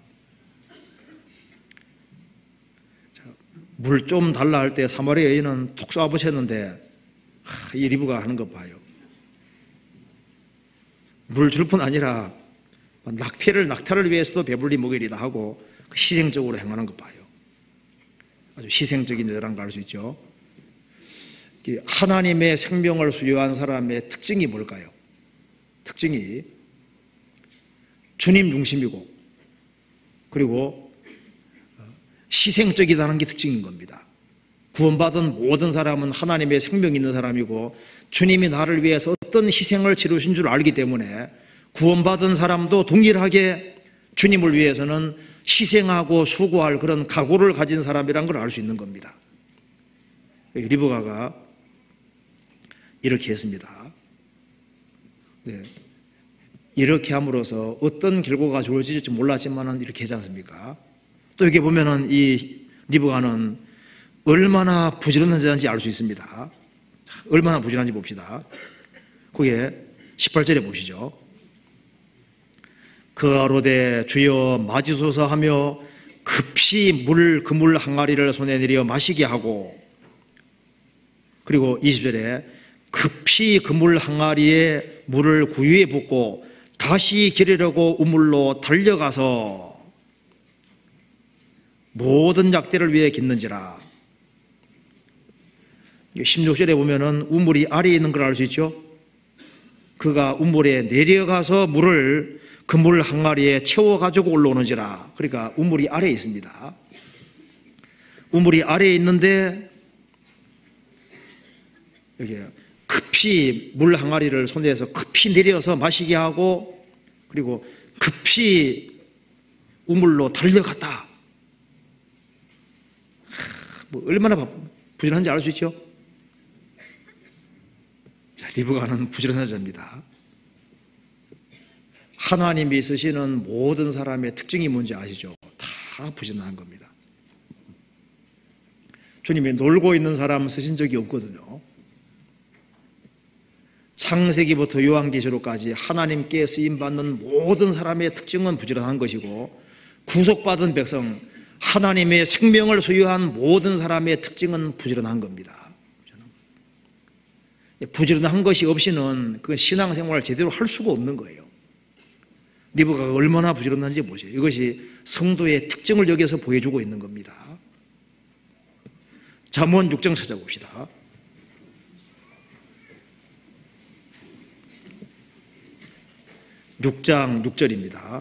물 좀 달라 할 때 사마리아 여인은 톡 쏴붙였는데 이 리브가 하는 거 봐요. 물 줄 뿐 아니라 낙태를 낙타를 위해서도 배불리 먹이리다 하고 희생적으로 행하는 거 봐요. 아주 희생적인 여자라는 걸 알 수 있죠. 하나님의 생명을 수여한 사람의 특징이 뭘까요? 특징이 주님 중심이고 그리고 희생적이다는 게 특징인 겁니다. 구원받은 모든 사람은 하나님의 생명이 있는 사람이고 주님이 나를 위해서 어떤 희생을 치르신 줄 알기 때문에 구원받은 사람도 동일하게 주님을 위해서는 희생하고 수고할 그런 각오를 가진 사람이란 걸 알 수 있는 겁니다. 리브가가 이렇게 했습니다. 네. 이렇게 함으로써 어떤 결과가 주어질지 몰랐지만 이렇게 하지 않습니까? 또 여기 보면은 이 리브가는 얼마나 부지런한 자인지 알 수 있습니다. 얼마나 부지런한지 봅시다. 거기에 십팔 절에 보시죠. 그 가로되 주여 맞으소서 하며 급히 물 그 물 항아리를 손에 내려 마시게 하고 그리고 이십 절에 급히 그 물 항아리에 물을 구유에 붓고 다시 기르려고 우물로 달려가서 모든 약대를 위해 깃는지라. 십육 절에 보면은 우물이 아래에 있는 걸 알 수 있죠. 그가 우물에 내려가서 물을 그 물 항아리에 채워가지고 올라오는지라. 그러니까 우물이 아래에 있습니다. 우물이 아래에 있는데 여기 급히 물 항아리를 손에서 급히 내려서 마시게 하고 그리고 급히 우물로 달려갔다. 뭐 얼마나 부지런한지 알 수 있죠? 자, 리브가는 부지런한 자입니다. 하나님이 쓰시는 모든 사람의 특징이 뭔지 아시죠? 다 부지런한 겁니다. 주님이 놀고 있는 사람 쓰신 적이 없거든요. 창세기부터 요한계시록까지 하나님께 쓰임받는 모든 사람의 특징은 부지런한 것이고 구속받은 백성, 하나님의 생명을 소유한 모든 사람의 특징은 부지런한 겁니다. 부지런한 것이 없이는 그건 신앙생활을 제대로 할 수가 없는 거예요. 리브가가 얼마나 부지런한지 보세요. 이것이 성도의 특징을 여기서 보여주고 있는 겁니다. 잠언 육 장 찾아봅시다. 육 장 육 절입니다.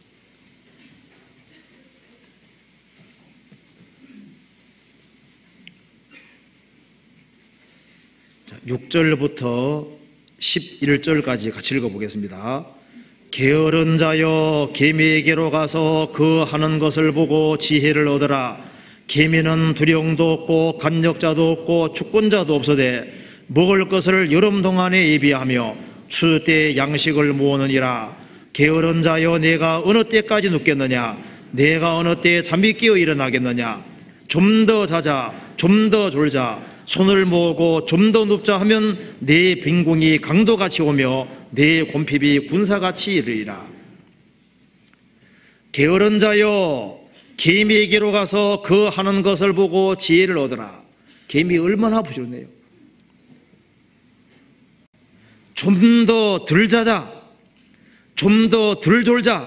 육 절부터 십일 절까지 같이 읽어보겠습니다. 게으른 자여 개미에게로 가서 그 하는 것을 보고 지혜를 얻으라. 개미는 두령도 없고 간역자도 없고 축권자도 없어되 먹을 것을 여름 동안에 예비하며 추수 때 양식을 모으느니라. 게으른 자여 내가 어느 때까지 눕겠느냐? 내가 어느 때에 잠이 깨어 일어나겠느냐? 좀 더 자자, 좀 더 졸자, 손을 모으고 좀 더 눕자 하면 내 빈궁이 강도같이 오며 내 곰핍이 군사같이 이르리라. 게으른 자여 개미에게로 가서 그 하는 것을 보고 지혜를 얻으라. 개미 얼마나 부지런해요. 좀 더 덜 자자, 좀 더 덜 졸자,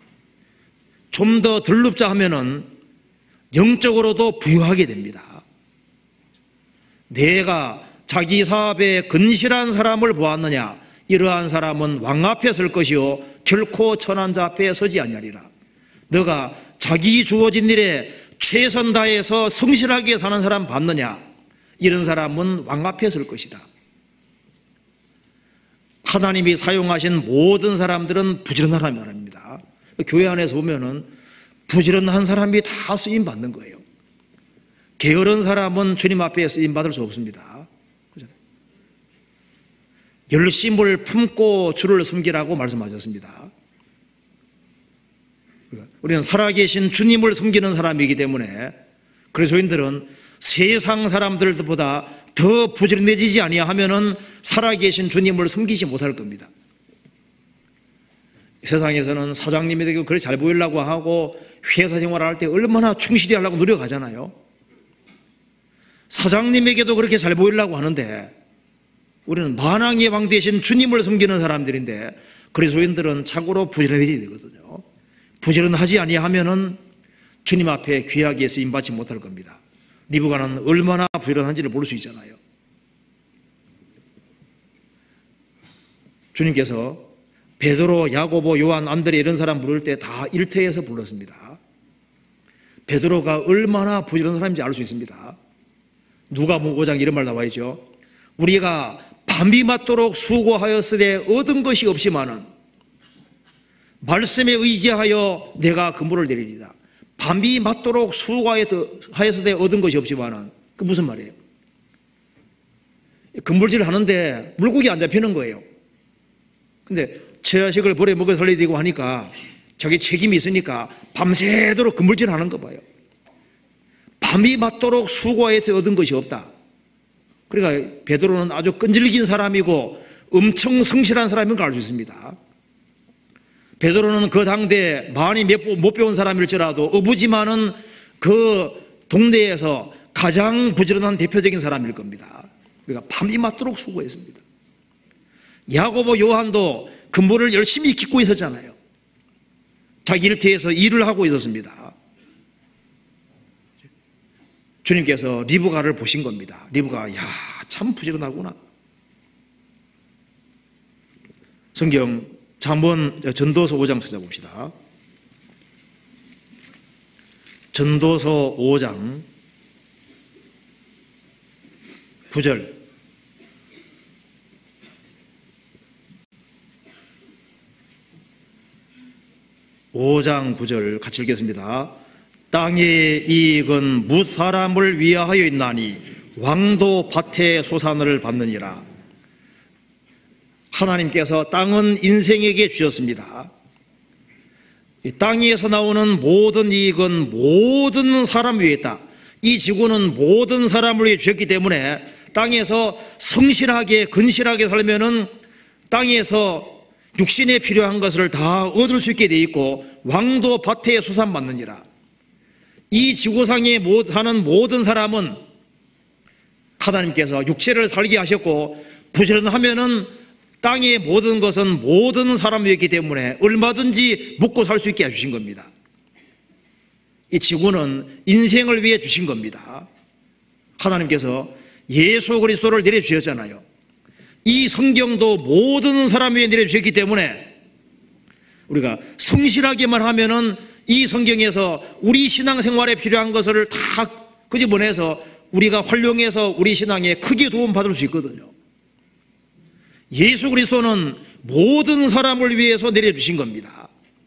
좀 더 덜 눕자 하면은 영적으로도 부유하게 됩니다. 내가 자기 사업에 근실한 사람을 보았느냐? 이러한 사람은 왕 앞에 설 것이요 결코 천한 자 앞에 서지 아니하리라. 너가 자기 주어진 일에 최선 다해서 성실하게 사는 사람 봤느냐? 이런 사람은 왕 앞에 설 것이다. 하나님이 사용하신 모든 사람들은 부지런한 사람이 말합니다. 교회 안에서 보면은 부지런한 사람이 다 쓰임 받는 거예요. 게으른 사람은 주님 앞에 쓰임 받을 수 없습니다. 열심을 품고 주를 섬기라고 말씀하셨습니다. 우리는 살아계신 주님을 섬기는 사람이기 때문에 그리스도인들은 세상 사람들보다 더 부지런해지지 아니하면은 살아계신 주님을 섬기지 못할 겁니다. 세상에서는 사장님에게 그걸 잘 보이려고 하고 회사 생활을 할 때 얼마나 충실히 하려고 노력하잖아요. 사장님에게도 그렇게 잘 보이려고 하는데 우리는 만왕의 왕 되신 주님을 섬기는 사람들인데 그리스도인들은 참고로 부지런해져야 되거든요. 부지런하지 아니하면은 주님 앞에 귀하게 쓰임받지 못할 겁니다. 리브가는 얼마나 부지런한지를 볼 수 있잖아요. 주님께서 베드로, 야고보, 요한, 안드레 이런 사람 부를 때 다 일터에서 불렀습니다. 베드로가 얼마나 부지런한 사람인지 알 수 있습니다. 누가복음 오 장 이런 말 나와 있죠. 우리가 밤이 맞도록 수고하였으되 얻은 것이 없지만은 말씀에 의지하여 내가 근무를 내리리다. 밤이 맞도록 수고하였으되 얻은 것이 없지만은 그 무슨 말이에요? 근물질 하는데 물고기 안 잡히는 거예요. 근데 채자식을 벌에 먹여 살려야 되고 하니까 자기 책임이 있으니까 밤새도록 근물질 하는 거 봐요. 밤이 맞도록 수고해서 얻은 것이 없다. 그러니까 베드로는 아주 끈질긴 사람이고 엄청 성실한 사람인 걸 알 수 있습니다. 베드로는 그 당대 많이 못 배운 사람일지라도 어부지만은 그 동네에서 가장 부지런한 대표적인 사람일 겁니다. 그러니까 밤이 맞도록 수고했습니다. 야고보, 요한도 근무를 열심히 깃고 있었잖아요. 자기 일터에서 일을 하고 있었습니다. 주님께서 리브가를 보신 겁니다. 리브가 야, 참 부지런하구나. 성경 잠언 전도서 오 장 찾아봅시다. 전도서 오 장 구 절. 오 장 구 절 같이 읽겠습니다. 땅의 이익은 무사람을 위하여 있나니 왕도 밭의 소산을 받느니라. 하나님께서 땅은 인생에게 주셨습니다. 이 땅에서 나오는 모든 이익은 모든 사람 위에 있다. 이 지구는 모든 사람을 위해 주셨기 때문에 땅에서 성실하게 근실하게 살면은 땅에서 육신에 필요한 것을 다 얻을 수 있게 돼 있고 왕도 밭에 소산 받느니라. 이 지구상에 사는 모든 사람은 하나님께서 육체를 살게 하셨고 부지런하면은 땅의 모든 것은 모든 사람 위에 있기 때문에 얼마든지 먹고 살 수 있게 해주신 겁니다. 이 지구는 인생을 위해 주신 겁니다. 하나님께서 예수 그리스도를 내려주셨잖아요. 이 성경도 모든 사람 위에 내려주셨기 때문에 우리가 성실하게만 하면은 이 성경에서 우리 신앙생활에 필요한 것을 다 끄집어내서 우리가 활용해서 우리 신앙에 크게 도움받을 수 있거든요. 예수 그리스도는 모든 사람을 위해서 내려주신 겁니다.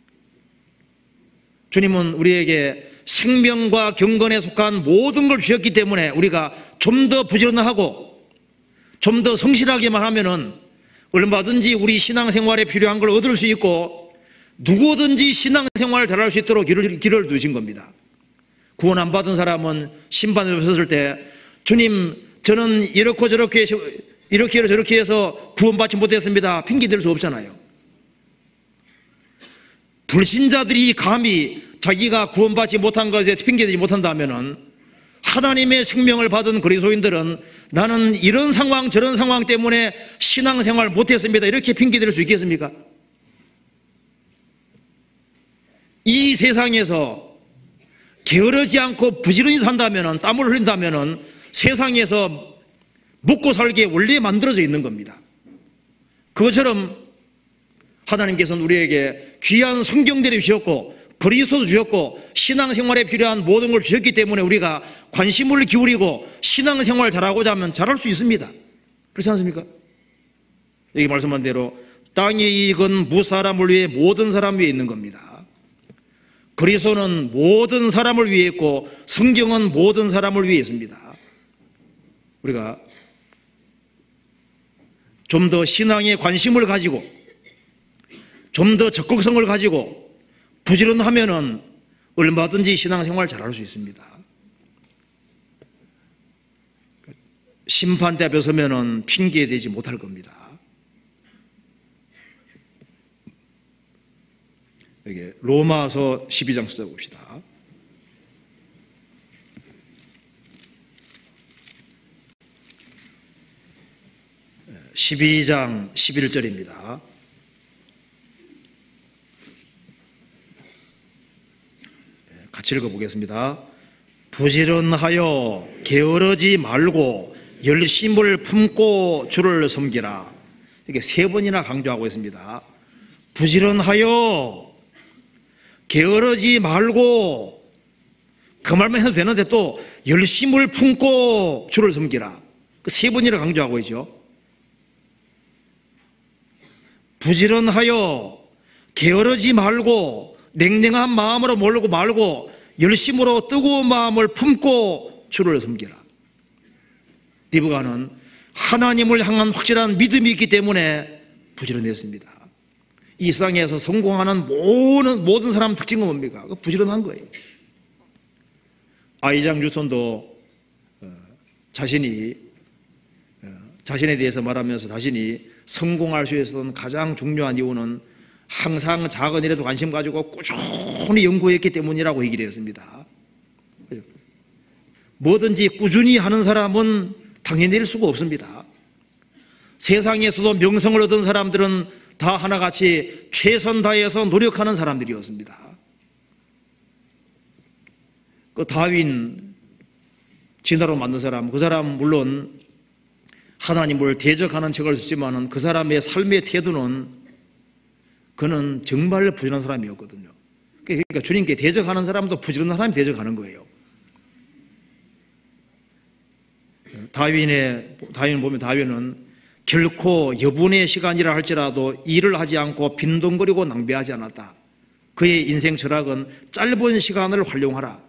주님은 우리에게 생명과 경건에 속한 모든 걸 주셨기 때문에 우리가 좀 더 부지런하고 좀 더 성실하게만 하면은 얼마든지 우리 신앙생활에 필요한 걸 얻을 수 있고 누구든지 신앙생활을 잘할 수 있도록 길을, 길을 두신 겁니다. 구원 안 받은 사람은 심판에 섰을 때 주님 저는 이렇게 저렇게 이렇게 저렇게 해서 구원받지 못했습니다. 핑계 댈 수 없잖아요. 불신자들이 감히 자기가 구원받지 못한 것에 핑계대지 못한다면은 하나님의 생명을 받은 그리스도인들은 나는 이런 상황 저런 상황 때문에 신앙생활 못했습니다. 이렇게 핑계댈 수 있겠습니까? 이 세상에서 게으르지 않고 부지런히 산다면은 땀을 흘린다면은 세상에서 먹고 살기에 원래 만들어져 있는 겁니다. 그것처럼 하나님께서는 우리에게 귀한 성경들을 주셨고 그리스도도 주셨고 신앙생활에 필요한 모든 걸 주셨기 때문에 우리가 관심을 기울이고 신앙생활 잘하고자 하면 잘할 수 있습니다. 그렇지 않습니까? 여기 말씀한 대로 땅의 이익은 무사람을 위해 모든 사람 위에 있는 겁니다. 그리스도는 모든 사람을 위해 있고 성경은 모든 사람을 위해 있습니다. 우리가 좀 더 신앙에 관심을 가지고 좀 더 적극성을 가지고 부지런하면은 얼마든지 신앙생활 잘할 수 있습니다. 심판대 앞에 서면은 핑계되지 못할 겁니다. 여기 로마서 십이 장 찾아봅시다. 십이 장 십일 절입니다. 같이 읽어보겠습니다. 부지런하여 게으르지 말고 열심을 품고 주를 섬기라. 이렇게 세 번이나 강조하고 있습니다. 부지런하여 게으르지 말고 그 말만 해도 되는데 또 열심을 품고 주를 섬기라. 그 세 번이나 강조하고 있죠. 부지런하여 게으르지 말고 냉랭한 마음으로 몰고 말고 열심으로 뜨거운 마음을 품고 주를 섬기라. 리브가는 하나님을 향한 확실한 믿음이 있기 때문에 부지런했습니다. 이 세상에서 성공하는 모든, 모든 사람 특징은 뭡니까? 부지런한 거예요. 아이작 뉴턴도 자신이 자신에 대해서 말하면서 자신이 성공할 수 있었던 가장 중요한 이유는 항상 작은 일에도 관심 가지고 꾸준히 연구했기 때문이라고 얘기를 했습니다. 뭐든지 꾸준히 하는 사람은 당연히 수가 없습니다. 세상에서도 명성을 얻은 사람들은 다 하나같이 최선 다해서 노력하는 사람들이었습니다. 그 다윈 진화로 만든 사람, 그 사람 물론 하나님을 대적하는 책을 썼지만 그 사람의 삶의 태도는 그는 정말 부지런한 사람이었거든요. 그러니까 주님께 대적하는 사람도 부지런한 사람이 대적하는 거예요. 다윈의, 다윈을 보면 다윈은 결코 여분의 시간이라 할지라도 일을 하지 않고 빈둥거리고 낭비하지 않았다. 그의 인생 철학은 짧은 시간을 활용하라.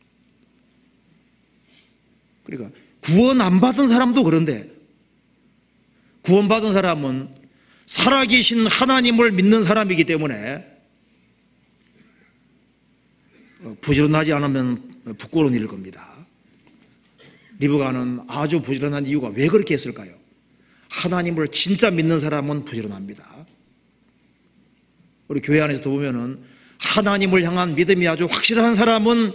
그러니까 구원 안 받은 사람도 그런데 구원받은 사람은 살아계신 하나님을 믿는 사람이기 때문에 부지런하지 않으면 부끄러운 일일 겁니다. 리브가는 아주 부지런한 이유가 왜 그렇게 했을까요? 하나님을 진짜 믿는 사람은 부지런합니다. 우리 교회 안에서도 보면은 하나님을 향한 믿음이 아주 확실한 사람은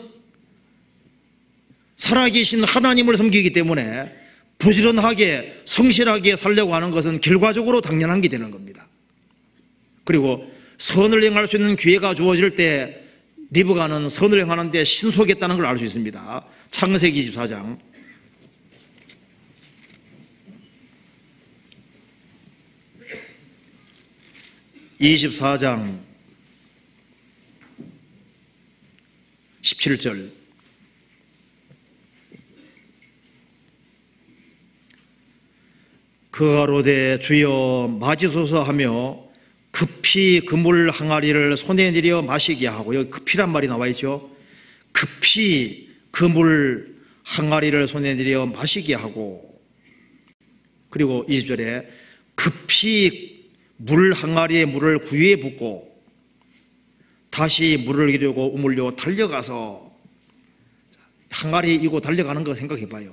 살아계신 하나님을 섬기기 때문에 부지런하게 성실하게 살려고 하는 것은 결과적으로 당연한 게 되는 겁니다. 그리고 선을 행할 수 있는 기회가 주어질 때 리브가는 선을 행하는 데 신속했다는 걸 알 수 있습니다. 창세기 이십사 장 이십사 장 십칠 절 그 가로되 주여 맞으소서 하며 급히 그물 항아리를 손에 내려 마시게 하고, 여기 급히란 말이 나와 있죠. 급히 그물 항아리를 손에 내려 마시게 하고, 그리고 이십 절에 급히 물 항아리에 물을 구유에 붓고 다시 물을 이려고 우물려 달려가서, 항아리에 이고 달려가는 거 생각해 봐요.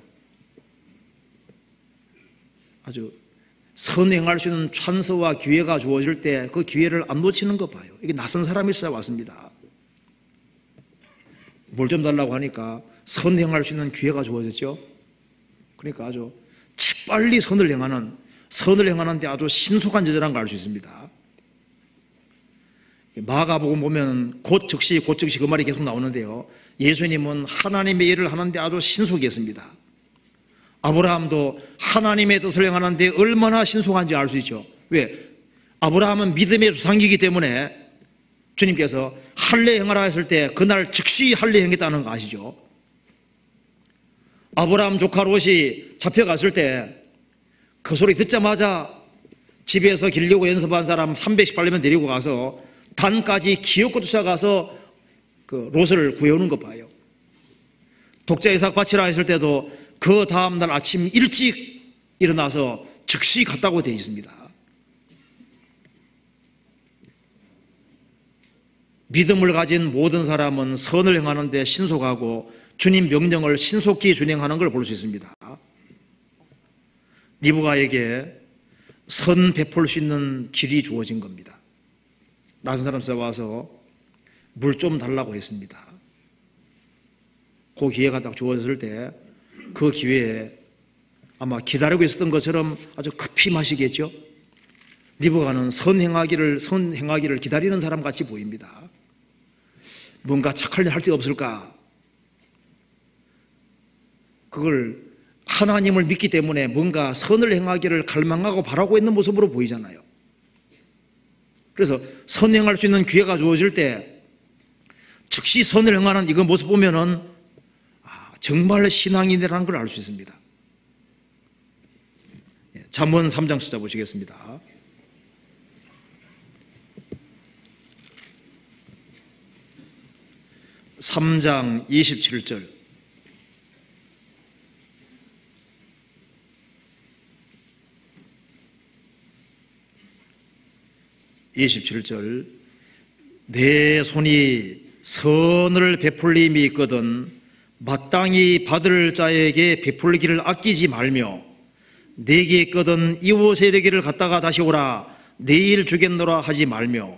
아주 선행할 수 있는 찬스와 기회가 주어질 때 그 기회를 안 놓치는 거 봐요. 이게 낯선 사람이 있어야 왔습니다. 뭘 좀 달라고 하니까 선행할 수 있는 기회가 주어졌죠. 그러니까 아주 재빨리 선을 행하는, 선을 행하는데 아주 신속한 저절한 걸 알 수 있습니다. 마가복음 보면 곧 즉시 곧 즉시 그 말이 계속 나오는데요, 예수님은 하나님의 일을 하는데 아주 신속했습니다. 아브라함도 하나님의 뜻을 행하는데 얼마나 신속한지 알 수 있죠. 왜? 아브라함은 믿음의 조상이기 때문에 주님께서 할례 행하라 했을 때 그날 즉시 할례 행했다는 거 아시죠? 아브라함 조카 롯이 잡혀갔을 때 그 소리 듣자마자 집에서 기르려고 연습한 사람 삼백십팔 명 데리고 가서 단까지 기어코 쫓아가서 그 롯을 구해오는 것 봐요. 독자 이삭 바치라 했을 때도 그 다음날 아침 일찍 일어나서 즉시 갔다고 되어 있습니다. 믿음을 가진 모든 사람은 선을 행하는 데 신속하고 주님 명령을 신속히 준행하는 걸 볼 수 있습니다. 리브가에게 선 베풀 수 있는 길이 주어진 겁니다. 낯선 사람 와서 물 좀 달라고 했습니다. 그 기회가 딱 주어졌을 때 그 기회에 아마 기다리고 있었던 것처럼 아주 급히 마시겠죠. 리브가는 선 행하기를 선 행하기를 기다리는 사람 같이 보입니다. 뭔가 착할 일 할 데 없을까? 그걸 하나님을 믿기 때문에 뭔가 선을 행하기를 갈망하고 바라고 있는 모습으로 보이잖아요. 그래서 선 행할 수 있는 기회가 주어질 때 즉시 선을 행하는 이거 모습 보면은 아, 정말 신앙인이라는 걸 알 수 있습니다. 잠언 삼 장 찾아보시겠습니다. 삼 장 이십칠 절. 이십칠 절. 내 손이 선을 베풀림이 있거든 마땅히 받을 자에게 베풀기를 아끼지 말며 내게 있거든 이웃에게를 갖다가 다시 오라 내일 주겠노라 하지 말며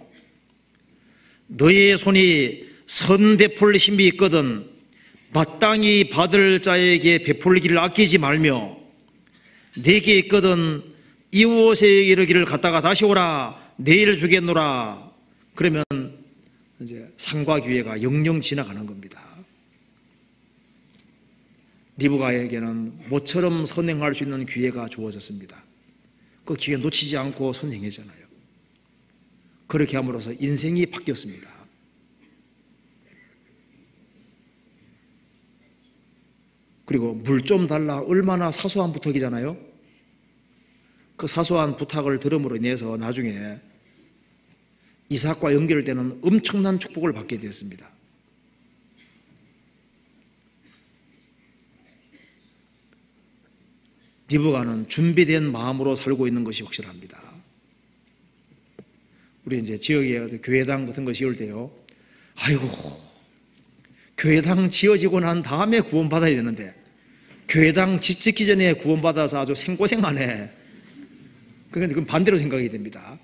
너의 손이 선 베풀 힘이 있거든 마땅히 받을 자에게 베풀기를 아끼지 말며 내게 있거든 이웃에게 이르기를 갖다가 다시 오라 내일 주겠노라. 그러면 이제 상과 기회가 영영 지나가는 겁니다. 리브가에게는 모처럼 선행할 수 있는 기회가 주어졌습니다. 그 기회 놓치지 않고 선행했잖아요. 그렇게 함으로써 인생이 바뀌었습니다. 그리고 물 좀 달라 얼마나 사소한 부탁이잖아요. 그 사소한 부탁을 들음으로 인해서 나중에 이삭과 연결되는 엄청난 축복을 받게 되었습니다. 리브가는 준비된 마음으로 살고 있는 것이 확실합니다. 우리 이제 지역에 교회당 같은 거 지을 때요. 아이고, 교회당 지어지고 난 다음에 구원받아야 되는데 교회당 짓기 전에 구원받아서 아주 생고생하네. 그런데 그건 반대로 생각이 됩니다.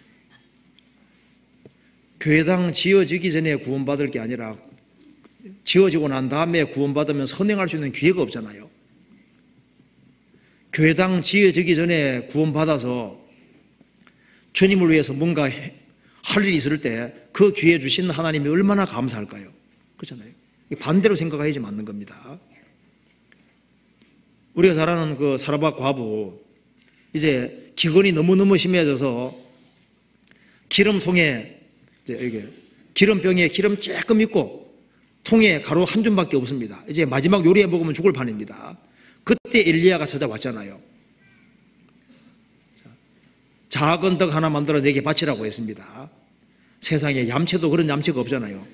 교회당 지어지기 전에 구원받을 게 아니라 지어지고 난 다음에 구원받으면 선행할 수 있는 기회가 없잖아요. 교회당 지어지기 전에 구원받아서 주님을 위해서 뭔가 할 일이 있을 때 그 기회 주신 하나님이 얼마나 감사할까요? 그렇잖아요. 반대로 생각해야지 맞는 겁니다. 우리가 잘 아는 그 사라밧 과부, 이제 기근이 너무너무 심해져서 기름통에 이게 기름병에 기름 조금 있고 통에 가루 한 줌밖에 없습니다. 이제 마지막 요리해 먹으면 죽을 판입니다. 그때 엘리야가 찾아왔잖아요. 작은 떡 하나 만들어 내게 바치라고 했습니다. 세상에 얌체도 그런 얌체가 없잖아요.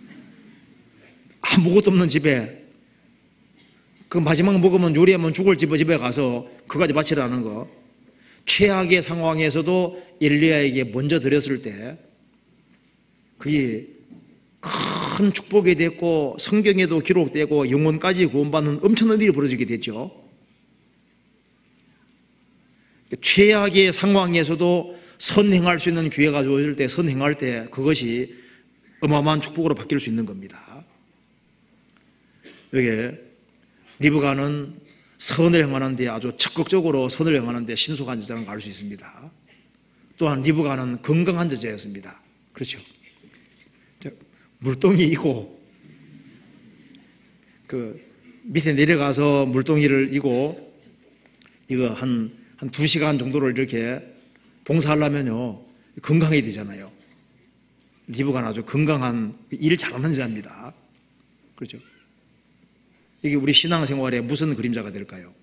아무것도 없는 집에 그 마지막 먹으면 요리하면 죽을 집 집에 가서 그까지 바치라는 거. 최악의 상황에서도 엘리야에게 먼저 드렸을 때 그게 큰 축복이 됐고 성경에도 기록되고 영혼까지 구원받는 엄청난 일이 벌어지게 됐죠. 최악의 상황에서도 선행할 수 있는 기회가 주어질 때 선행할 때 그것이 어마어마한 축복으로 바뀔 수 있는 겁니다. 여기 리브가는 선을 행하는 데 아주 적극적으로 선을 행하는 데 신속한 저자라는 걸 알 수 있습니다. 또한 리브가는 건강한 저자였습니다. 그렇죠. 물동이 이고 그 밑에 내려가서 물동이를 이고 이거 한 한 두 시간 정도를 이렇게 봉사하려면요 건강해야 되잖아요. 리브가는 아주 건강한 일 잘하는 자입니다. 그렇죠? 이게 우리 신앙생활에 무슨 그림자가 될까요?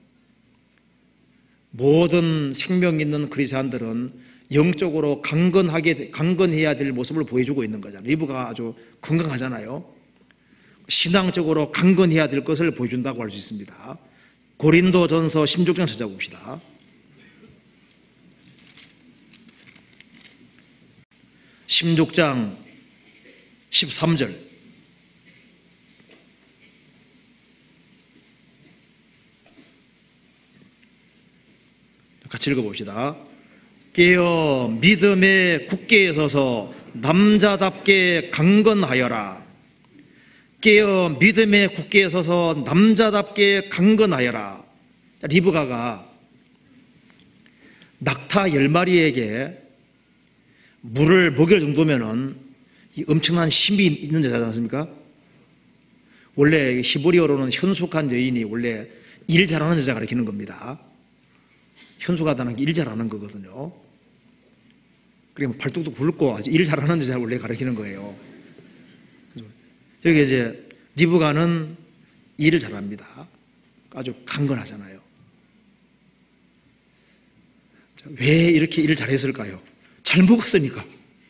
모든 생명 있는 그리스도인들은 영적으로 강건하게 강건해야 될 모습을 보여주고 있는 거잖아요. 리브가 아주 건강하잖아요. 신앙적으로 강건해야 될 것을 보여준다고 할 수 있습니다. 고린도전서 십육 장 찾아봅시다. 십육 장 십삼 절 같이 읽어봅시다. 깨어 믿음의 굳게 서서 남자답게 강건하여라. 깨어 믿음에 굳게 서서 남자답게 강건하여라. 리브가가 낙타 열 마리에게 물을 먹일 정도면은 엄청난 힘이 있는 여자지 않습니까? 원래 히브리어로는 현숙한 여인이 원래 일 잘하는 여자 가리키는 겁니다. 현숙하다는 게 일 잘하는 거거든요. 그러면 팔뚝도 굵고 아주 일 잘하는 여자 원래 가리키는 거예요. 여기 이제 리브가는 일을 잘합니다. 아주 강건하잖아요. 왜 이렇게 일을 잘했을까요? 잘 먹었으니까.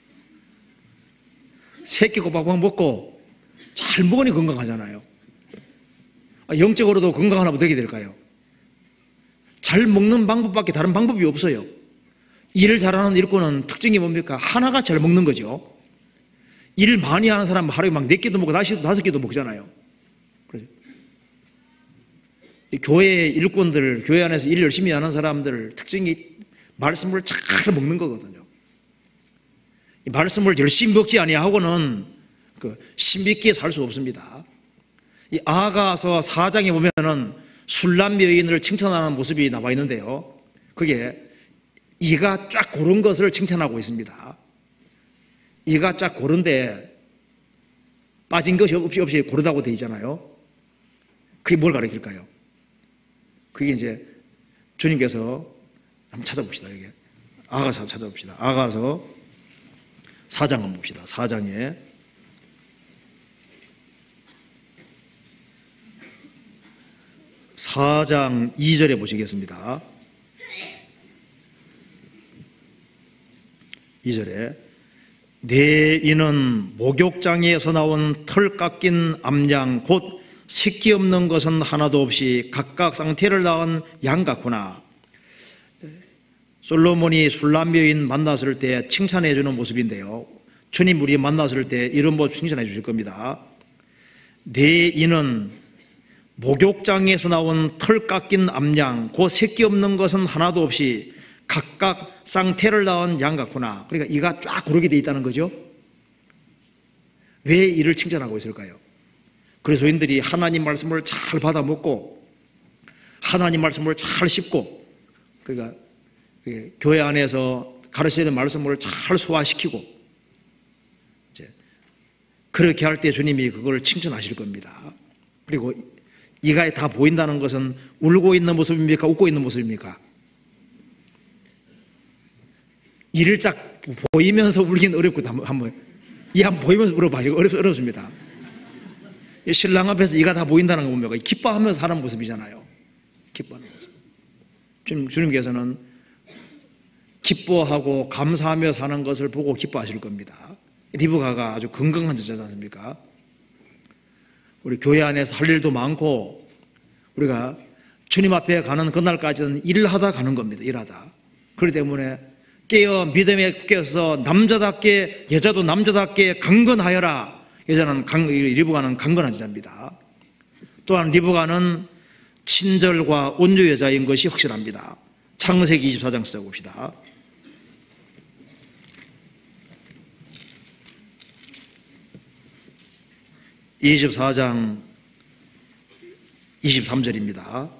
새끼 꼬박꼬박 먹고 잘 먹으니 건강하잖아요. 영적으로도 건강하면 어떻게 될까요? 잘 먹는 방법밖에 다른 방법이 없어요. 일을 잘하는 일꾼은 특징이 뭡니까? 하나가 잘 먹는 거죠. 일 많이 하는 사람은 하루에 막 네 끼도 먹고 다섯, 다섯 끼도 먹잖아요. 그렇죠? 교회 일꾼들, 교회 안에서 일 열심히 하는 사람들 특징이 말씀을 잘 먹는 거거든요. 이 말씀을 열심히 먹지 아니하고는 그 신비있게 살 수 없습니다. 이 아가서 사 장에 보면은 술람 여인을 칭찬하는 모습이 나와 있는데요. 그게 이가 쫙 고른 것을 칭찬하고 있습니다. 이가 쫙 고른데 빠진 것이 없이 없이 고르다고 되어 있잖아요. 그게 뭘 가리킬까요? 그게 이제 주님께서 한번 찾아봅시다. 이게 아가서 찾아봅시다. 아가서 사 장 한번 봅시다. 사 장에 사 장 이 절에 보시겠습니다. 이 절에 내 이는 목욕장에서 나온 털 깎인 암양 곧 새끼 없는 것은 하나도 없이 각각 상태를 낳은 양 같구나. 솔로몬이 술람 여인 만났을 때 칭찬해 주는 모습인데요. 주님 우리 만났을 때 이런 모습 칭찬해 주실 겁니다. 내 이는 목욕장에서 나온 털 깎인 암양 곧 새끼 없는 것은 하나도 없이 각각 쌍태를 낳은 양 같구나. 그러니까 이가 쫙 고르게 되어 있다는 거죠. 왜 이를 칭찬하고 있을까요? 그리스도인들이 하나님 말씀을 잘 받아 먹고 하나님 말씀을 잘 씹고 그러니까 교회 안에서 가르치는 말씀을 잘 소화시키고 이제 그렇게 할 때 주님이 그걸 칭찬하실 겁니다. 그리고 이가 다 보인다는 것은 울고 있는 모습입니까? 웃고 있는 모습입니까? 이를 쫙 보이면서 울긴 어렵고 한번 이 한번 보이면서 울어봐요. 어렵, 어렵습니다. 신랑 앞에서 이가 다 보인다는 거 뭡니까? 기뻐하면서 사는 모습이잖아요. 기뻐하는 모습. 주님, 주님께서는 기뻐하고 감사하며 사는 것을 보고 기뻐하실 겁니다. 리브가가 아주 건강한 여자지 않습니까? 우리 교회 안에서 할 일도 많고 우리가 주님 앞에 가는 그날까지는 일하다 가는 겁니다. 일하다. 그렇기 때문에 깨어 믿음에 굳게서 남자답게 여자도 남자답게 강건하여라. 여자는 강, 리브가는 강건한 여자입니다. 또한 리브가는 친절과 온유 여자인 것이 확실합니다. 창세기 이십사 장 찾아봅시다. 이십사 장 이십삼 절입니다.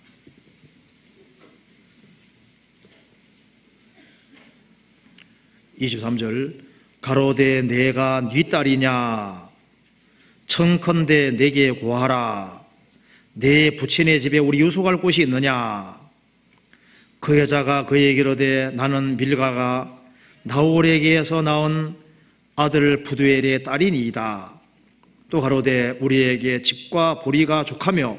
이십삼 절 가로되 내가 네 딸이냐 청컨대 내게 고하라 내 부친의 집에 우리 유숙할 곳이 있느냐 그 여자가 그에게 이르되 나는 밀가가 나홀에게서 낳은 아들 부두엘의 딸이니이다. 또 가로되 우리에게 집과 보리가 족하며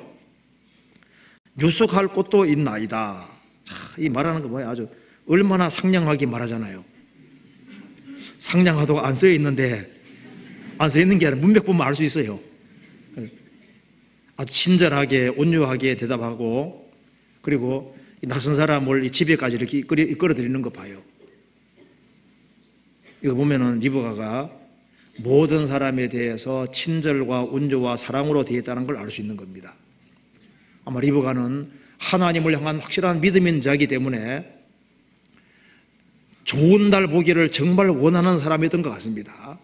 유숙할 곳도 있나이다. 자, 이 말하는 거 뭐야? 아주 얼마나 상냥하게 말하잖아요. 상냥하다고 안 써 있는데, 안 써 있는 게 아니라 문맥 보면 알 수 있어요. 아주 친절하게 온유하게 대답하고, 그리고 낯선 사람을 집에까지 이렇게 이끌어 드리는 거 봐요. 이거 보면은 리브가가 모든 사람에 대해서 친절과 온유와 사랑으로 되어 있다는 걸 알 수 있는 겁니다. 아마 리브가는 하나님을 향한 확실한 믿음이 있는 자이기 때문에 좋은 날 보기를 정말 원하는 사람이었던 것 같습니다.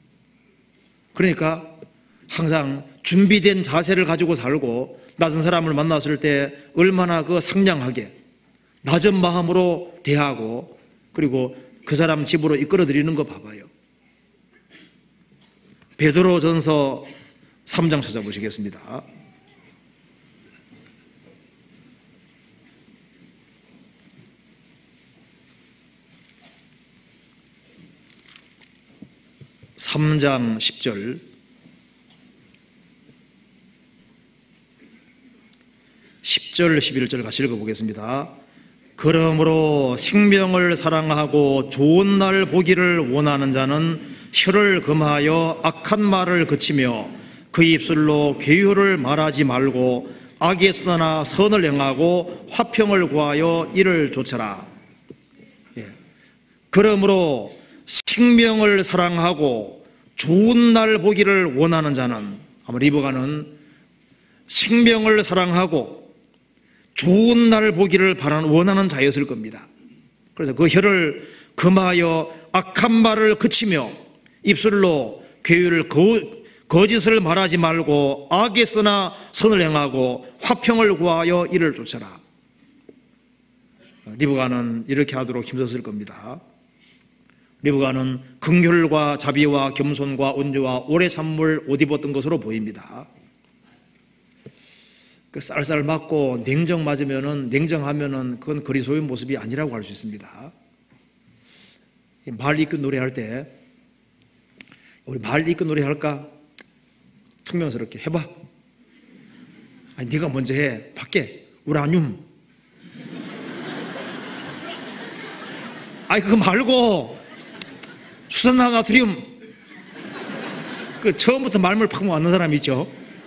그러니까 항상 준비된 자세를 가지고 살고 낯선 사람을 만났을 때 얼마나 그 상냥하게 낮은 마음으로 대하고, 그리고 그 사람 집으로 이끌어 드리는 거 봐봐요. 베드로전서 삼 장 찾아보시겠습니다. 삼 장 십 절. 십 절, 십일 절 같이 읽어보겠습니다. 그러므로 생명을 사랑하고 좋은 날 보기를 원하는 자는 혀를 금하여 악한 말을 그치며 그 입술로 괴유를 말하지 말고 악에 쓰나 선을 행하고 화평을 구하여 이를 좇아라. 예. 그러므로 생명을 사랑하고 좋은 날 보기를 원하는 자는, 아마 리브가는 생명을 사랑하고 좋은 날 보기를 바라는 원하는 자였을 겁니다. 그래서 그 혀를 금하여 악한 말을 그치며 입술로 괴유를 거짓을 말하지 말고 악에 쓰나 선을 행하고 화평을 구하여 이를 좇아라. 리브가는 이렇게 하도록 힘썼을 겁니다. 리브가는 긍휼과 자비와 겸손과 온유와 오래 참음을 옷 입었던 것으로 보입니다. 그 쌀쌀 맞고 냉정 맞으면은, 냉정하면은 그건 그리스도의 모습이 아니라고 할 수 있습니다. 말 이끌 노래할 때, 우리 말 이끌 노래 할까? 퉁명스럽게 해봐. 아니, 네가 먼저 해. 밖에 우라늄. 아니, 그거 말고 수산화나트륨. 그 처음부터 말문을 팍 맞는 사람 있죠.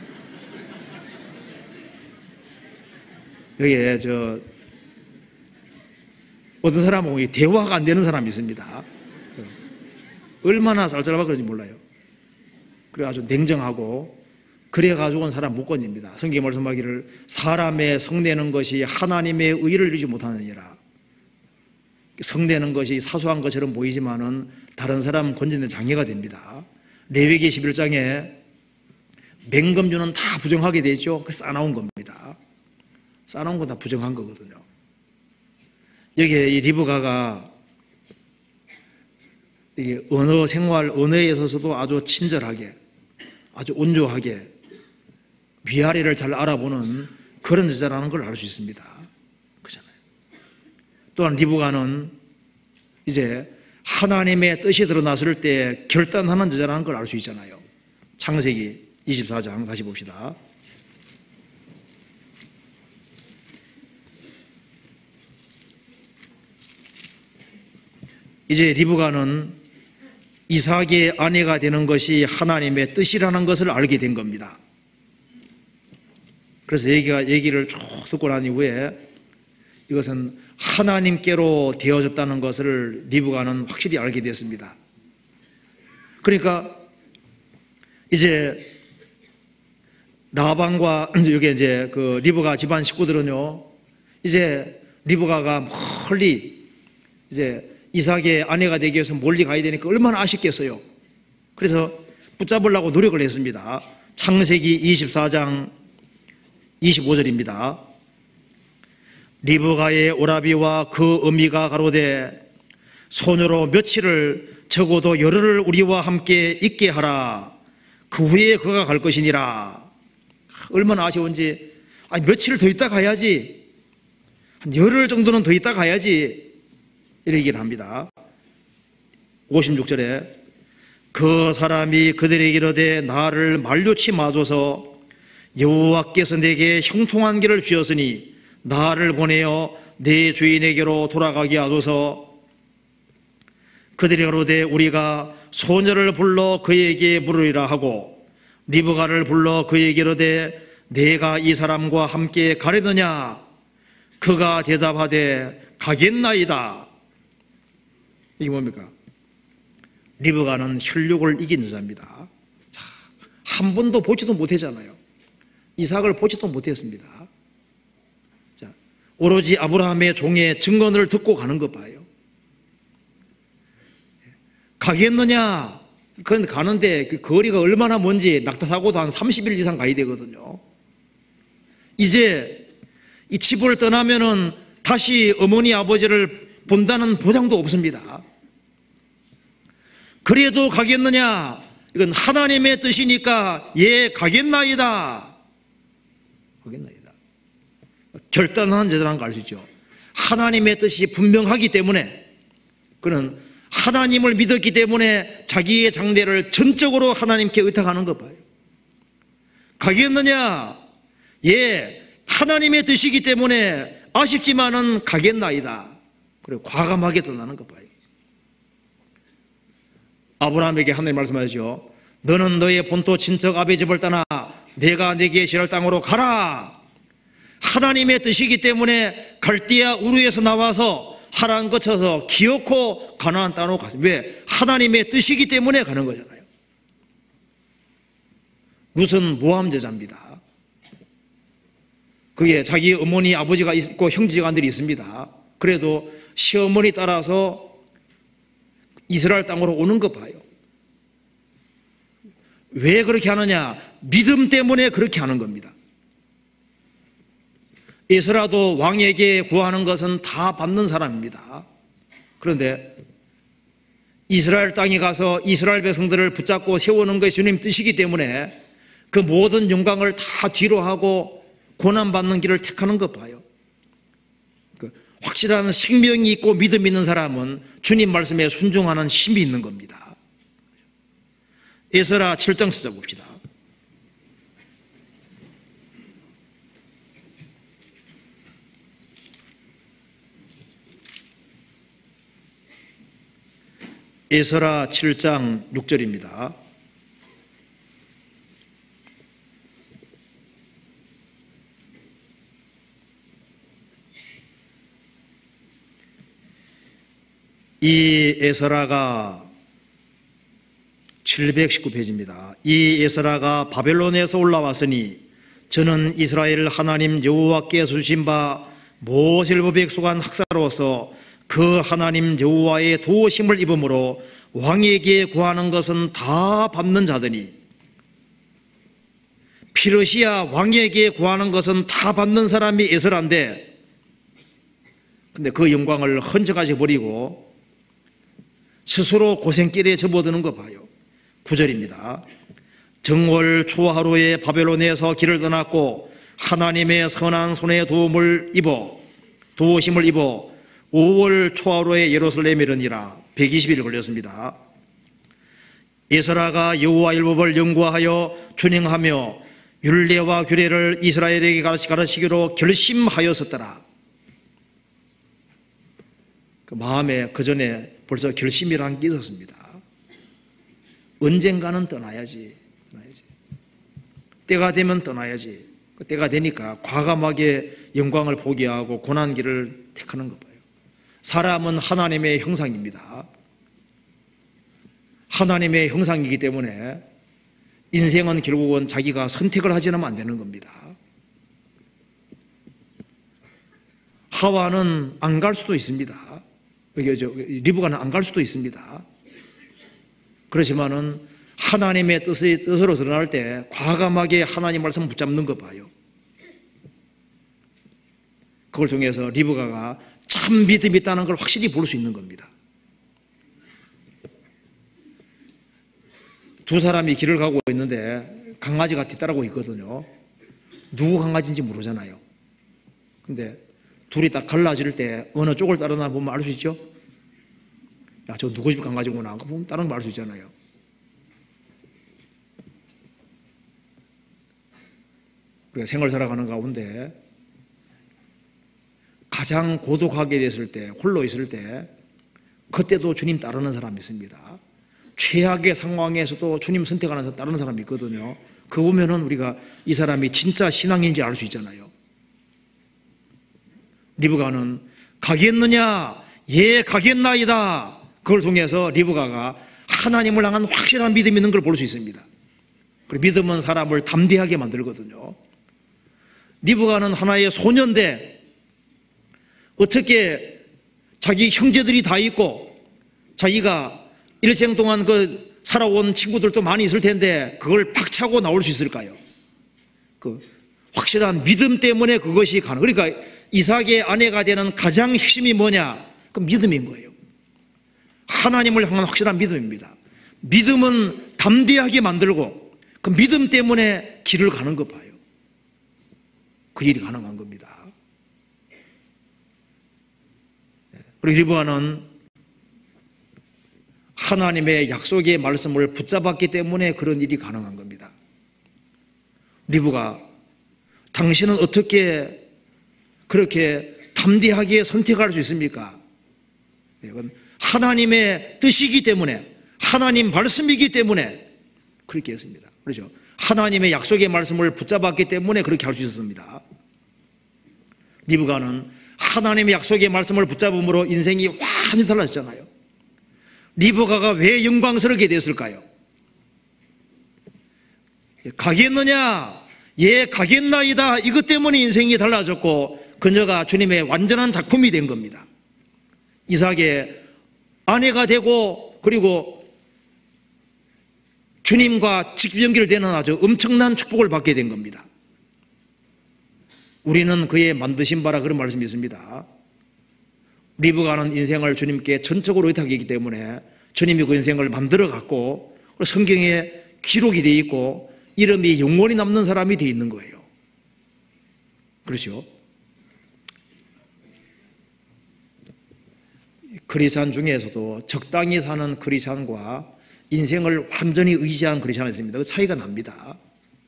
여기에 저 어떤 사람은 대화가 안 되는 사람이 있습니다. 얼마나 쌀쌀하고 그런지 몰라요. 그래 아주 냉정하고 그래가지고는 사람 못 건집니다. 성경에 말씀하기를 사람의 성내는 것이 하나님의 의를 이루지 못하느니라. 성내는 것이 사소한 것처럼 보이지만은 다른 사람 건지는 장애가 됩니다. 레위기 십일 장에 맹금주는 다 부정하게 되죠. 그 싸나운 겁니다. 싸놓은 건 다 부정한 거거든요. 여기에 이 리브가가 이게 언어 생활, 언어에 있어서도 아주 친절하게, 아주 온유하게 위아래를 잘 알아보는 그런 여자라는 걸 알 수 있습니다. 그렇잖아요. 또한 리브가는 이제 하나님의 뜻이 드러났을 때 결단하는 여자라는 걸 알 수 있잖아요. 창세기 이십사 장 다시 봅시다. 이제 리브가는 이삭의 아내가 되는 것이 하나님의 뜻이라는 것을 알게 된 겁니다. 그래서 얘기가, 얘기를 쭉 듣고 난 이후에 이것은 하나님께로 되어졌다는 것을 리브가는 확실히 알게 됐습니다. 그러니까 이제 라반과 여기 이제 그 리브가 집안 식구들은요, 이제 리브가가 멀리 이제 이삭의 아내가 되기 위해서 멀리 가야 되니까 얼마나 아쉽겠어요. 그래서 붙잡으려고 노력을 했습니다. 창세기 이십사 장 이십오 절입니다. 리브가의 오라비와 그 어미가 가로되 소녀로 며칠을 적어도 열흘을 우리와 함께 있게 하라. 그 후에 그가 갈 것이니라. 얼마나 아쉬운지. 아니 며칠 더 있다 가야지. 한 열흘 정도는 더 있다 가야지, 이렇게 얘기를 합니다. 오십육 절에 그 사람이 그들에게 이르되 나를 만류치 마소서, 여호와께서 내게 형통한 길을 주셨으니 나를 보내어 내 주인에게로 돌아가게 하소서. 그들이 이르되 우리가 소녀를 불러 그에게 물으리라 하고 리브가를 불러 그에게 이르되 내가 이 사람과 함께 가려느냐? 그가 대답하되 가겠나이다. 이게 뭡니까? 리브가는 혈육을 이긴 여자입니다. 자, 한 번도 보지도 못했잖아요. 이삭을 보지도 못했습니다. 자, 오로지 아브라함의 종의 증언을 듣고 가는 것 봐요. 가겠느냐? 그건 가는데 그 거리가 얼마나 먼지, 낙타사고도 한 삼십 일 이상 가야 되거든요. 이제 이 집을 떠나면은 다시 어머니 아버지를 본다는 보장도 없습니다. 그래도 가겠느냐? 이건 하나님의 뜻이니까 예, 가겠나이다. 가겠나이다. 결단한 제자라는 걸 알 수 있죠. 하나님의 뜻이 분명하기 때문에, 그는 하나님을 믿었기 때문에 자기의 장래를 전적으로 하나님께 의탁하는 것 봐요. 가겠느냐? 예, 하나님의 뜻이기 때문에 아쉽지만은 가겠나이다. 그리고 과감하게 떠나는 것 봐요. 아브라함에게 하나님 말씀하시죠. 너는 너의 본토 친척 아베 집을 떠나 내가 내게 지랄 땅으로 가라. 하나님의 뜻이기 때문에 갈대아 우르에서 나와서 하란 거쳐서 기어코 가나안 땅으로 갔습니다. 왜? 하나님의 뜻이기 때문에 가는 거잖아요. 룻은 모함 여자입니다. 그게 자기 어머니 아버지가 있고 형제간들이 있습니다. 그래도 시어머니 따라서 이스라엘 땅으로 오는 거 봐요. 왜 그렇게 하느냐? 믿음 때문에 그렇게 하는 겁니다. 에스라도 왕에게 구하는 것은 다 받는 사람입니다. 그런데 이스라엘 땅에 가서 이스라엘 백성들을 붙잡고 세우는 것이 주님 뜻이기 때문에 그 모든 영광을 다 뒤로 하고 고난받는 길을 택하는 것 봐요. 그 확실한 생명이 있고 믿음 있는 사람은 주님 말씀에 순종하는 힘이 있는 겁니다. 에스라 칠 장 찾아봅시다. 에스라 칠 장 육 절입니다. 이 에스라가 칠백십구 페이지입니다. 이 에스라가 바벨론에서 올라왔으니 저는 이스라엘 하나님 여호와께서 주신 바 모세율법에 익숙한 학사로서 그 하나님 여호와의 도우심을 입음으로 왕에게 구하는 것은 다 받는 자더니, 피르시아 왕에게 구하는 것은 다 받는 사람이 에스라인데, 근데 그 영광을 헌정하지 버리고 스스로 고생길에 접어드는 거 봐요. 구 절입니다. 정월 초하루에 바벨론에서 길을 떠났고 하나님의 선한 손에 도움을 입어 도우심을 입어 오월 초하루에 예루살렘에 이르니라. 백이십 일 걸렸습니다. 에스라가 여호와 율법을 연구하여 준행하며 율례와 규례를 이스라엘에게 가르치기로 결심하였었더라. 그 마음에 그 전에 벌써 결심이라는 게 있었습니다. 언젠가는 떠나야지, 떠나야지. 때가 되면 떠나야지. 때가 되니까 과감하게 영광을 포기하고 고난길을 택하는 것 봐요. 사람은 하나님의 형상입니다. 하나님의 형상이기 때문에 인생은 결국은 자기가 선택을 하지 않으면 안 되는 겁니다. 하와는 안 갈 수도 있습니다. 리브가는 안 갈 수도 있습니다. 그렇지만은 하나님의 뜻의 뜻으로 드러날 때 과감하게 하나님 말씀 붙잡는 거 봐요. 그걸 통해서 리브가가 참 믿음이 있다는 걸 확실히 볼 수 있는 겁니다. 두 사람이 길을 가고 있는데 강아지가 뒤따르고 있거든요. 누구 강아지인지 모르잖아요. 근데 둘이 딱 갈라질 때 어느 쪽을 따르나 보면 알 수 있죠? 야, 저 누구 집 강아지구나. 그거 보면 다른 거 알 수 있잖아요. 우리가 생활 살아가는 가운데 가장 고독하게 됐을 때, 홀로 있을 때, 그때도 주님 따르는 사람이 있습니다. 최악의 상황에서도 주님 선택하는 사람, 따르는 사람이 있거든요. 그거 보면은 우리가 이 사람이 진짜 신앙인지 알 수 있잖아요. 리브가는 가겠느냐? 예, 가겠나이다. 그걸 통해서 리브가가 하나님을 향한 확실한 믿음이 있는 걸 볼 수 있습니다. 그리고 믿음은 사람을 담대하게 만들거든요. 리브가는 하나의 소년인데 어떻게 자기 형제들이 다 있고 자기가 일생 동안 그 살아온 친구들도 많이 있을 텐데 그걸 박차고 나올 수 있을까요? 그 확실한 믿음 때문에 그것이 가능. 그러니까 이삭의 아내가 되는 가장 핵심이 뭐냐? 그 믿음인 거예요. 하나님을 향한 확실한 믿음입니다. 믿음은 담대하게 만들고 그 믿음 때문에 길을 가는 것 봐요. 그 일이 가능한 겁니다. 그리고 리브가는 하나님의 약속의 말씀을 붙잡았기 때문에 그런 일이 가능한 겁니다. 리브가 당신은 어떻게 그렇게 담대하게 선택할 수 있습니까? 이건 하나님의 뜻이기 때문에, 하나님 말씀이기 때문에 그렇게 했습니다. 그렇죠? 하나님의 약속의 말씀을 붙잡았기 때문에 그렇게 할 수 있었습니다. 리브가는 하나님의 약속의 말씀을 붙잡음으로 인생이 완전히 달라졌잖아요. 리브가가 왜 영광스럽게 됐을까요? 가겠느냐? 예, 가겠나이다. 이것 때문에 인생이 달라졌고 그녀가 주님의 완전한 작품이 된 겁니다. 이삭의 아내가 되고 그리고 주님과 직접 연결되는 아주 엄청난 축복을 받게 된 겁니다. 우리는 그의 만드신 바라 그런 말씀이 있습니다. 리브가는 인생을 주님께 전적으로 의탁했기 때문에 주님이 그 인생을 만들어 갔고 성경에 기록이 되어 있고 이름이 영원히 남는 사람이 되어 있는 거예요. 그렇죠? 크리스찬 중에서도 적당히 사는 크리스찬과 인생을 완전히 의지한 크리스찬이 있습니다. 그 차이가 납니다.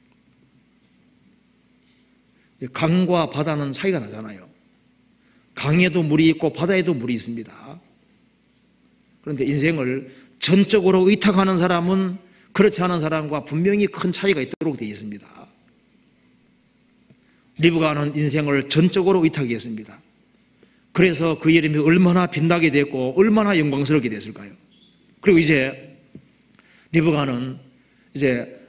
강과 바다는 차이가 나잖아요. 강에도 물이 있고 바다에도 물이 있습니다. 그런데 인생을 전적으로 의탁하는 사람은 그렇지 않은 사람과 분명히 큰 차이가 있도록 되어 있습니다. 리브가는 인생을 전적으로 의탁했습니다. 그래서 그 이름이 얼마나 빛나게 됐고 얼마나 영광스럽게 됐을까요? 그리고 이제 리브가는 이제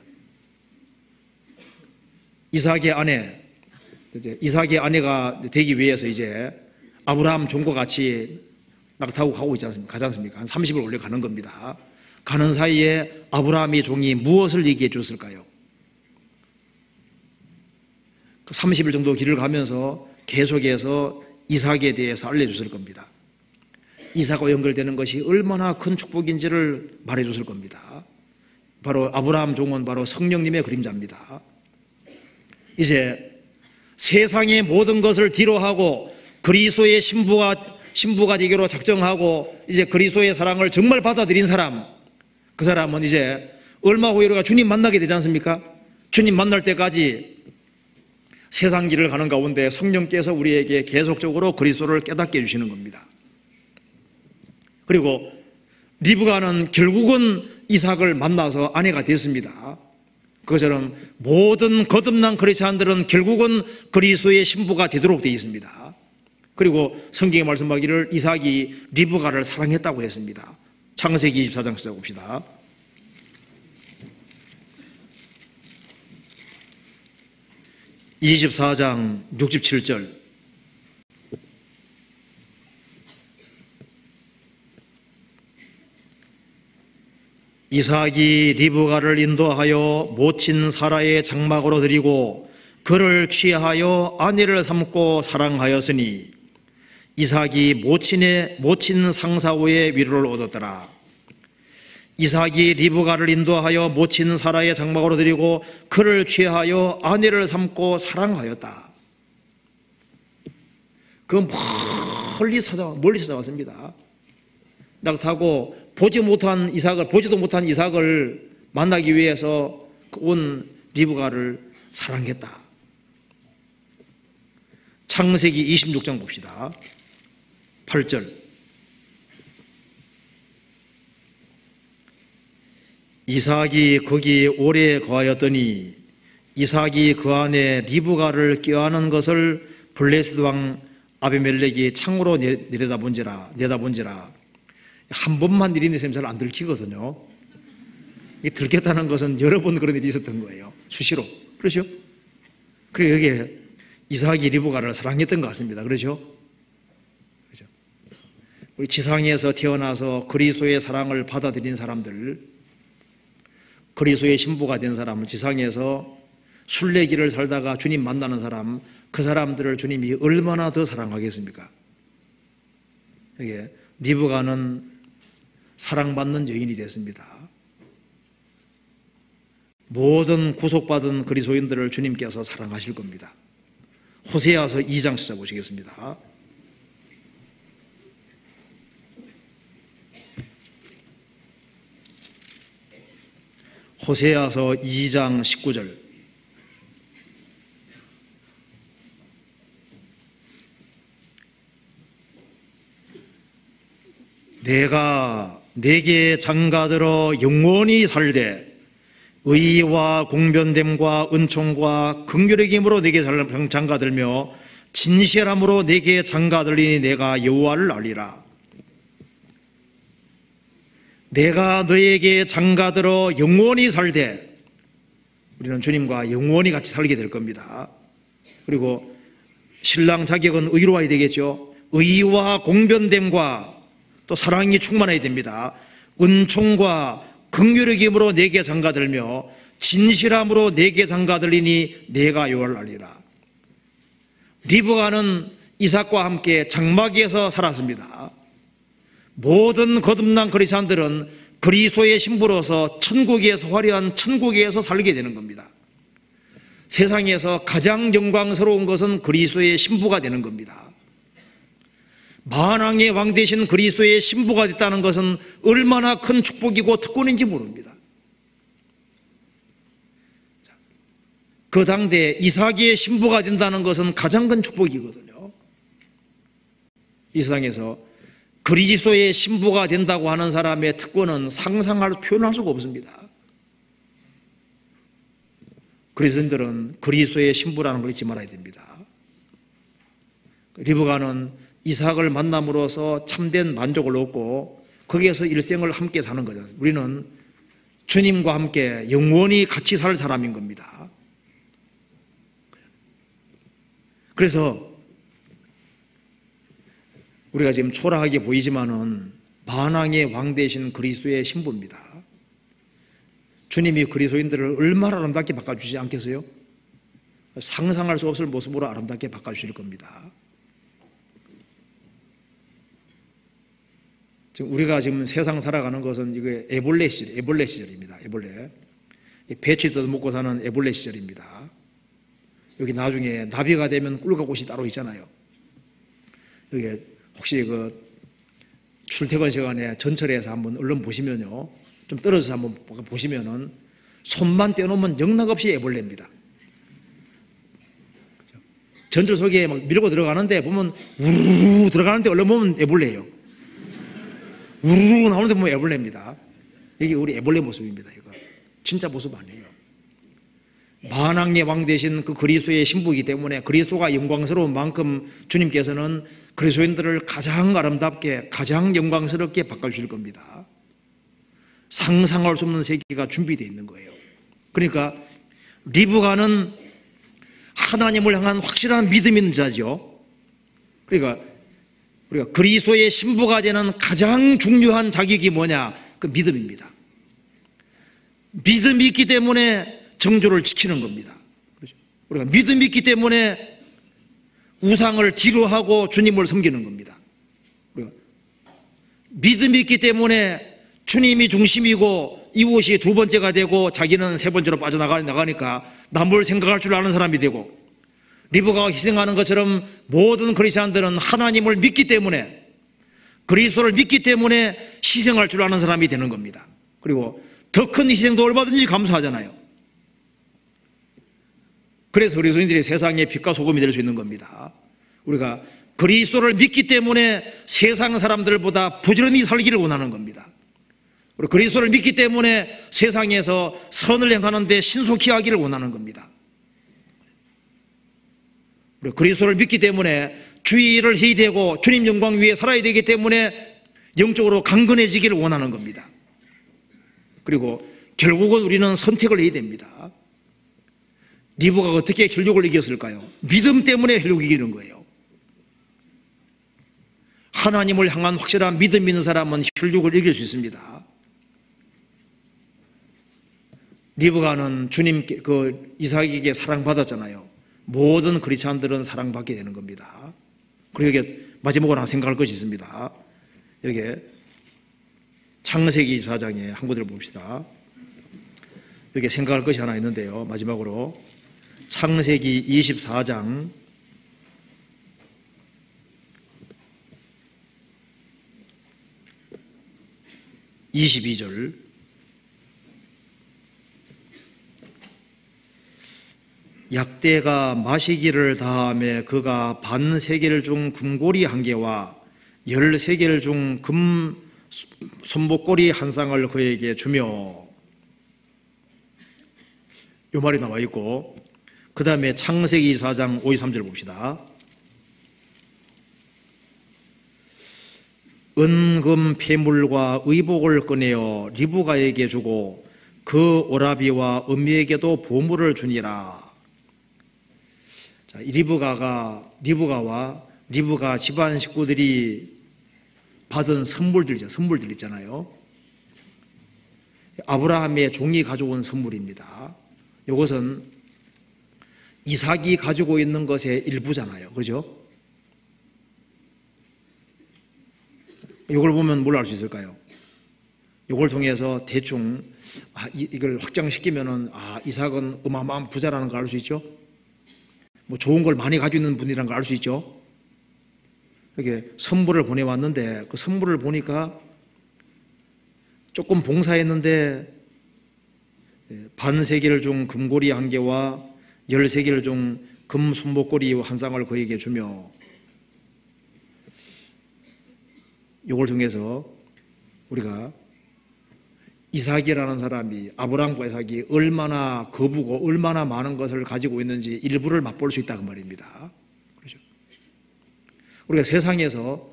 이삭의 아내, 이제 이삭의 아내가 되기 위해서 이제 아브라함 종과 같이 낙타고 가고 있지 않습니까? 가지 않습니까? 한 삼십 일 올려 가는 겁니다. 가는 사이에 아브라함의 종이 무엇을 얘기해 줬을까요? 삼십 일 정도 길을 가면서 계속해서 이삭에 대해서 알려줬을 겁니다. 이삭과 연결되는 것이 얼마나 큰 축복인지를 말해줬을 겁니다. 바로 아브라함 종은 바로 성령님의 그림자입니다. 이제 세상의 모든 것을 뒤로하고 그리스도의 신부가 신부가 되기로 작정하고 이제 그리스도의 사랑을 정말 받아들인 사람, 그 사람은 이제 얼마 후에 우리가 주님 만나게 되지 않습니까? 주님 만날 때까지 세상 길을 가는 가운데 성령께서 우리에게 계속적으로 그리스도를 깨닫게 해주시는 겁니다. 그리고 리브가는 결국은 이삭을 만나서 아내가 됐습니다. 그것처럼 모든 거듭난 크리스찬들은 결국은 그리스도의 신부가 되도록 되어 있습니다. 그리고 성경에 말씀하기를 이삭이 리브가를 사랑했다고 했습니다. 창세기 이십사 장 시작 봅시다. 이십사 장 육십칠 절. 이삭이 리브가를 인도하여 모친 사라의 장막으로 들이고 그를 취하여 아내를 삼고 사랑하였으니 이삭이 모친의 모친 상사오의 위로를 얻었더라. 이삭이 리브가를 인도하여 모친 사라의 장막으로 들이고 그를 취하여 아내를 삼고 사랑하였다. 그 멀리 찾아 멀리 찾아왔습니다. 낙타고 보지 못한 이삭을 보지도 못한 이삭을 만나기 위해서 온 리브가를 사랑했다. 창세기 이십육 장 봅시다. 팔 절. 이삭이 거기 오래 거하였더니 이삭이 그 안에 리브가를 껴안은 것을 블레셋 왕 아비멜렉이 창으로 내려다본지라 내다본지라. 한 번만 일이 있으면 잘 안 들키거든요. 이게 들켰다는 것은 여러 번 그런 일이 있었던 거예요. 수시로. 그렇죠? 그리고 여기에 이삭이 리브가를 사랑했던 것 같습니다. 그렇죠? 그렇죠? 우리 지상에서 태어나서 그리스도의 사랑을 받아들인 사람들, 그리스도의 신부가 된 사람을 지상에서 순례길을 살다가 주님 만나는 사람, 그 사람들을 주님이 얼마나 더 사랑하겠습니까? 이게 리브가는 사랑받는 여인이 됐습니다. 모든 구속받은 그리스도인들을 주님께서 사랑하실 겁니다. 호세아서 이 장 찾아보시겠습니다. 호세아서 이 장 십구 절. 내가 내게 장가들어 영원히 살되 의와 공변됨과 은총과 긍휼의 힘으로 내게 장가들며 진실함으로 내게 장가들리니 내가 여호와를 알리라. 내가 너에게 장가들어 영원히 살되, 우리는 주님과 영원히 같이 살게 될 겁니다. 그리고 신랑 자격은 의로워야 되겠죠. 의와 공변됨과 또 사랑이 충만해야 됩니다. 은총과 긍휼의 힘으로 내게 장가들며 진실함으로 내게 장가들리니 내가 여호와를 알리라. 리브가는 이삭과 함께 장막에서 살았습니다. 모든 거듭난 그리스도인들은 그리스도의 신부로서 천국에서 화려한 천국에서 살게 되는 겁니다. 세상에서 가장 영광스러운 것은 그리스도의 신부가 되는 겁니다. 만왕의 왕 되신 그리스도의 신부가 됐다는 것은 얼마나 큰 축복이고 특권인지 모릅니다. 그 당대 이삭의 신부가 된다는 것은 가장 큰 축복이거든요. 이 세상에서 그리스도의 신부가 된다고 하는 사람의 특권은 상상할 표현할 수가 없습니다. 그리스도인들은 그리스도의 신부라는 걸 잊지 말아야 됩니다. 리브가는 이삭을 만남으로써 참된 만족을 얻고 거기에서 일생을 함께 사는 거죠. 우리는 주님과 함께 영원히 같이 살 사람인 겁니다. 그래서 우리가 지금 초라하게 보이지만은 만왕의 왕 되신 그리스도의 신부입니다. 주님이 그리스도인들을 얼마나 아름답게 바꿔주지 않겠어요? 상상할 수 없을 모습으로 아름답게 바꿔주실 겁니다. 지금 우리가 지금 세상 살아가는 것은 이거 애벌레 시절, 애벌레 시절입니다. 애벌레. 배추 뜯어먹고 사는 애벌레 시절입니다. 여기 나중에 나비가 되면 꿀과 꽃이 따로 있잖아요. 여기 혹시 그 출퇴근 시간에 전철에서 한번 얼른 보시면요, 좀 떨어져서 한번 보시면은 손만 떼놓으면 영락없이 애벌레입니다. 전철 속에 막 밀고 들어가는데 보면 우르르 들어가는데 얼른 보면 애벌레예요. 우르르 나오는데 보면 애벌레입니다. 이게 우리 애벌레 모습입니다. 이거 진짜 모습 아니에요. 만왕의 왕 되신 그 그리스도의 신부이기 때문에 그리스도가 영광스러운 만큼 주님께서는 그리스도인들을 가장 아름답게 가장 영광스럽게 바꿔주실 겁니다. 상상할 수 없는 세계가 준비되어 있는 거예요. 그러니까 리브가는 하나님을 향한 확실한 믿음이 있는 자죠. 그러니까 우리가 그리스도의 신부가 되는 가장 중요한 자격이 뭐냐? 그 믿음입니다. 믿음이 있기 때문에 정조를 지키는 겁니다. 우리가 믿음이 있기 때문에 우상을 뒤로하고 주님을 섬기는 겁니다. 우리가 믿음이 있기 때문에 주님이 중심이고 이웃이 두 번째가 되고 자기는 세 번째로 빠져나가니까 남을 생각할 줄 아는 사람이 되고, 리브가가 희생하는 것처럼 모든 그리스도인들은 하나님을 믿기 때문에, 그리스도를 믿기 때문에 희생할 줄 아는 사람이 되는 겁니다. 그리고 더 큰 희생도 얼마든지 감수하잖아요. 그래서 그리스도인들이 세상의 빛과 소금이 될 수 있는 겁니다. 우리가 그리스도를 믿기 때문에 세상 사람들보다 부지런히 살기를 원하는 겁니다. 그리고 그리스도를 믿기 때문에 세상에서 선을 행하는 데 신속히 하기를 원하는 겁니다. 그리고 그리스도를 믿기 때문에 주의를 해야 되고 주님 영광 위에 살아야 되기 때문에 영적으로 강건해지기를 원하는 겁니다. 그리고 결국은 우리는 선택을 해야 됩니다. 리브가가 어떻게 혈육을 이겼을까요? 믿음 때문에 혈육을 이기는 거예요. 하나님을 향한 확실한 믿음 있는 사람은 혈육을 이길 수 있습니다. 리브가는 주님 그 이삭에게 사랑받았잖아요. 모든 그리스도인들은 사랑받게 되는 겁니다. 그리고 여기 마지막으로 하나 생각할 것이 있습니다. 여기 창세기 이십사 장에 한 구절을 봅시다. 여기 생각할 것이 하나 있는데요. 마지막으로 창세기 이십사 장 이십이 절, 약대가 마시기를 다하며 그가 반 세겔 중 금고리 한 개와 열 세겔 중 금 손목고리 한 쌍을 그에게 주며, 이 말이 나와 있고, 그 다음에 창세기 사 장 오십삼 절 봅시다. 은금 폐물과 의복을 꺼내어 리브가에게 주고 그 오라비와 음미에게도 보물을 주니라. 자, 리브가가 리브가와 리브가 집안 식구들이 받은 선물들이죠. 선물들 있잖아요. 아브라함의 종이 가져온 선물입니다. 이것은 이삭이 가지고 있는 것의 일부잖아요. 그렇죠? 이걸 보면 뭘 알 수 있을까요? 이걸 통해서 대충 아, 이걸 확장시키면은 아, 이삭은 어마어마한 부자라는 걸 알 수 있죠? 뭐 좋은 걸 많이 가지고 있는 분이라는 걸 알 수 있죠? 이렇게 선물을 보내왔는데 그 선물을 보니까 조금 봉사했는데 반 세겔 중 금고리 한 개와 열 세겔 중 금 손목고리 한 쌍을 그에게 주며, 이걸 통해서 우리가 이삭이라는 사람이, 아브라함과 이삭이 얼마나 거부고 얼마나 많은 것을 가지고 있는지 일부를 맛볼 수 있다 그 말입니다. 그렇죠? 우리가 세상에서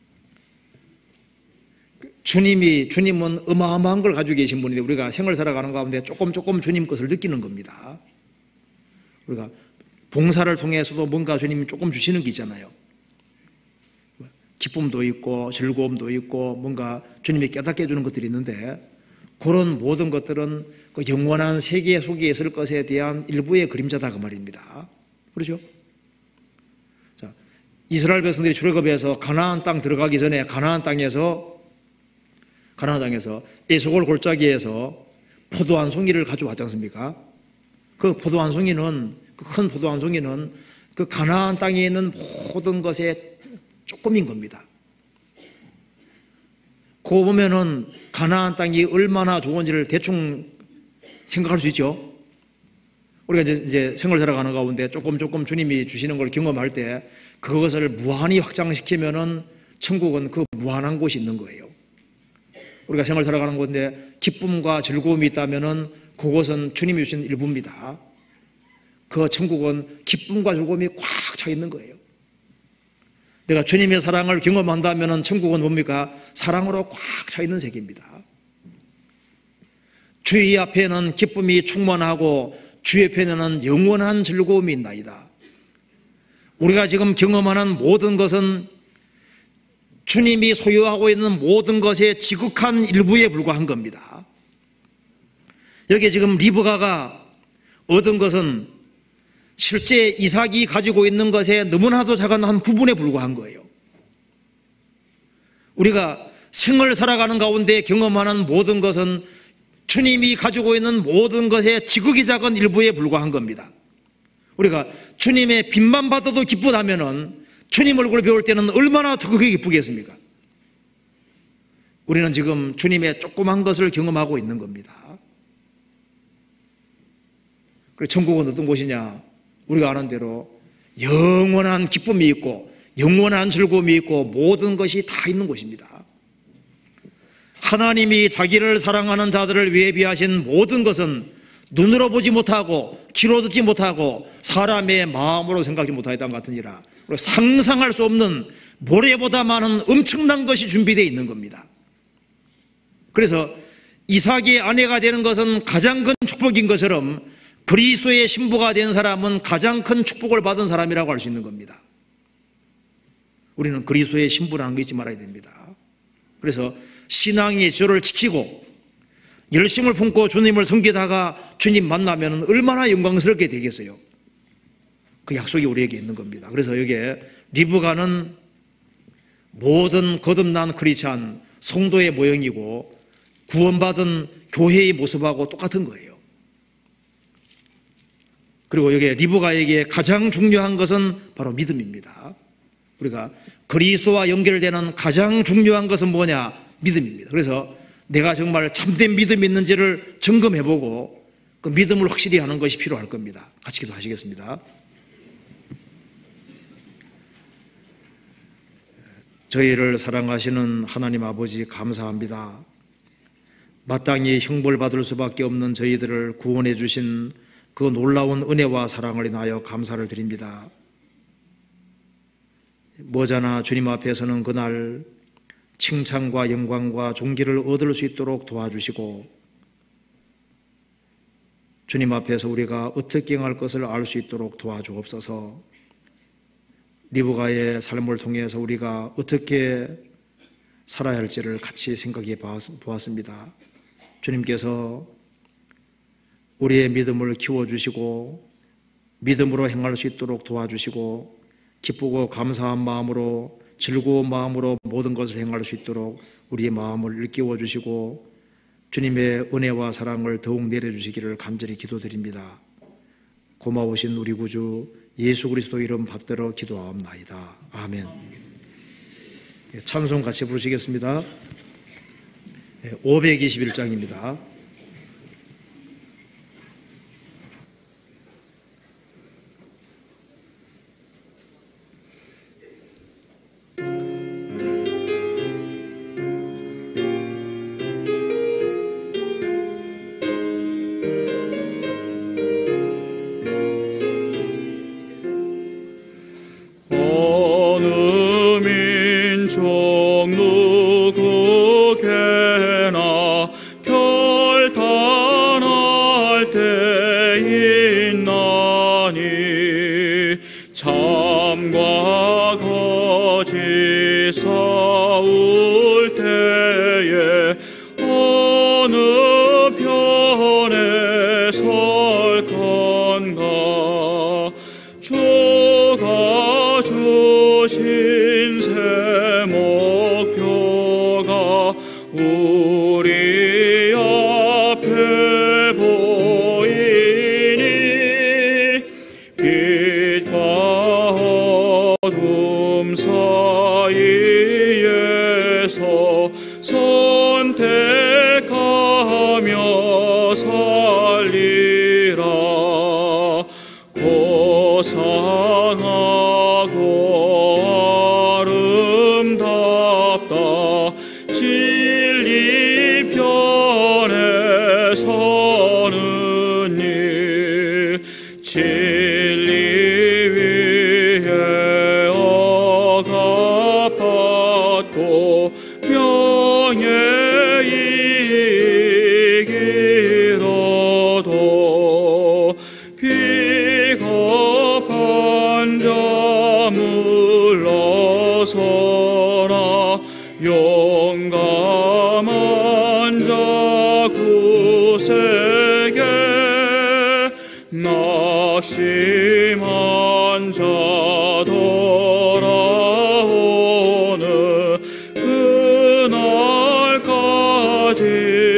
주님이 주님은 어마어마한 걸 가지고 계신 분인데 우리가 생을 살아가는 가운데 조금 조금 주님 것을 느끼는 겁니다. 우리가 봉사를 통해서도 뭔가 주님이 조금 주시는 게 있잖아요. 기쁨도 있고 즐거움도 있고 뭔가 주님이 깨닫게 해주는 것들이 있는데, 그런 모든 것들은 그 영원한 세계 속에 있을 것에 대한 일부의 그림자다 그 말입니다. 그렇죠? 자, 이스라엘 백성들이 출애굽해서 가나안 땅 들어가기 전에 가나안 땅에서 가나안 땅에서 에스골 골짜기에서 포도 한 송이를 가져왔지 않습니까? 그 포도 한 송이는, 그 큰 포도 한 송이는 그 가나안 땅에 있는 모든 것의 조금인 겁니다. 그거 보면은 가나안 땅이 얼마나 좋은지를 대충 생각할 수 있죠. 우리가 이제, 이제 생활 살아가는 가운데 조금 조금 주님이 주시는 걸 경험할 때 그것을 무한히 확장시키면은 천국은 그 무한한 곳이 있는 거예요. 우리가 생활 살아가는 건데 기쁨과 즐거움이 있다면은 그것은 주님이 주신 일부입니다. 그 천국은 기쁨과 즐거움이 꽉 차 있는 거예요. 내가 주님의 사랑을 경험한다면 천국은 뭡니까? 사랑으로 꽉 차 있는 세계입니다. 주의 앞에는 기쁨이 충만하고 주의 앞에는 영원한 즐거움이 있나이다. 우리가 지금 경험하는 모든 것은 주님이 소유하고 있는 모든 것의 지극한 일부에 불과한 겁니다. 여기 지금 리브가가 얻은 것은 실제 이삭이 가지고 있는 것에 너무나도 작은 한 부분에 불과한 거예요. 우리가 생을 살아가는 가운데 경험하는 모든 것은 주님이 가지고 있는 모든 것의 지극히 작은 일부에 불과한 겁니다. 우리가 주님의 빛만 받아도 기쁘다면은 주님 얼굴을 배울 때는 얼마나 더 크게 기쁘겠습니까? 우리는 지금 주님의 조그만 것을 경험하고 있는 겁니다. 그리고 천국은 어떤 곳이냐? 우리가 아는 대로 영원한 기쁨이 있고 영원한 즐거움이 있고 모든 것이 다 있는 곳입니다. 하나님이 자기를 사랑하는 자들을 위해 비하신 모든 것은 눈으로 보지 못하고 귀로 듣지 못하고 사람의 마음으로 생각하지 못하였던 것 같으니라. 상상할 수 없는 모래보다 많은 엄청난 것이 준비되어 있는 겁니다. 그래서 이삭의 아내가 되는 것은 가장 큰 축복인 것처럼 그리스도의 신부가 된 사람은 가장 큰 축복을 받은 사람이라고 할 수 있는 겁니다. 우리는 그리스도의 신부라는 거 잊지 말아야 됩니다. 그래서 신앙의 저를 지키고 열심을 품고 주님을 섬기다가 주님 만나면 얼마나 영광스럽게 되겠어요. 그 약속이 우리에게 있는 겁니다. 그래서 여기에 리브가는 모든 거듭난 크리스찬 성도의 모형이고 구원받은 교회의 모습하고 똑같은 거예요. 그리고 여기에 리브가에게 가장 중요한 것은 바로 믿음입니다. 우리가 그리스도와 연결되는 가장 중요한 것은 뭐냐? 믿음입니다. 그래서 내가 정말 참된 믿음이 있는지를 점검해보고 그 믿음을 확실히 하는 것이 필요할 겁니다. 같이 기도하시겠습니다. 저희를 사랑하시는 하나님 아버지 감사합니다. 마땅히 형벌받을 수밖에 없는 저희들을 구원해 주신 그 놀라운 은혜와 사랑을 인하여 감사를 드립니다. 머자나 주님 앞에서는 그날 칭찬과 영광과 존귀를 얻을 수 있도록 도와주시고 주님 앞에서 우리가 어떻게 행할 것을 알 수 있도록 도와주옵소서. 리브가의 삶을 통해서 우리가 어떻게 살아야 할지를 같이 생각해 보았습니다. 주님께서 우리의 믿음을 키워주시고 믿음으로 행할 수 있도록 도와주시고 기쁘고 감사한 마음으로 즐거운 마음으로 모든 것을 행할 수 있도록 우리의 마음을 일깨워 주시고 주님의 은혜와 사랑을 더욱 내려주시기를 간절히 기도드립니다. 고마우신 우리 구주 예수 그리스도 이름 받들어 기도하옵나이다. 아멘. 찬송 같이 부르시겠습니다. 오백이십일 장입니다.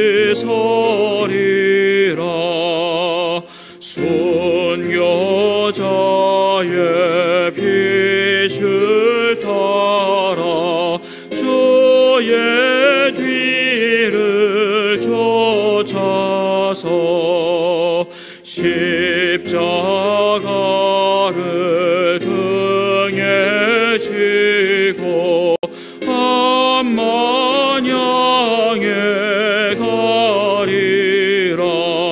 서리라 순교 저의 빛을 따라 주의 뒤를 쫓아서 십자가를 등에 지고 암만 향해 가리라.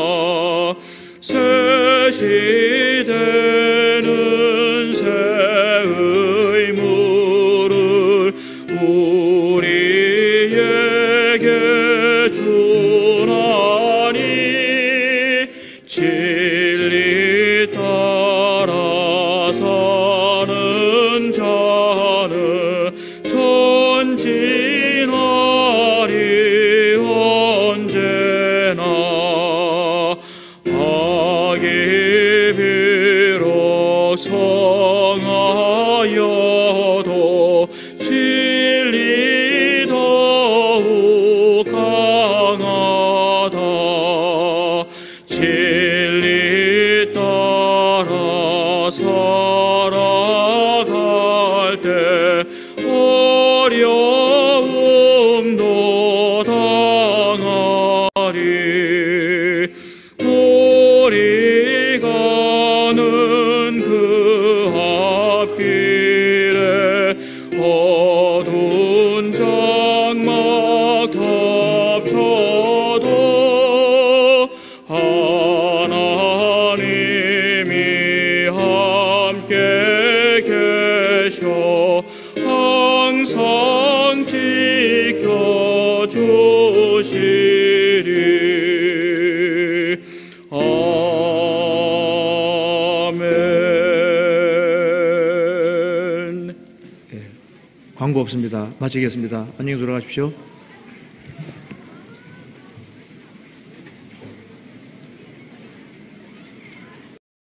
새 시대는 새 의무를 우리에게 주나니 진리 따라 사는 자는 전진하리 언제나. 악이 비록 성하여도 진리 더욱 강하다. 진리 따라 살아갈 때 어려움도 당하리. 우리 가는 그 앞길에 어두운 장막 덮쳐도 하나님이 함께 계셔 항상 지켜주시리. 아멘. 광고 없습니다. 마치겠습니다. 안녕히 돌아가십시오.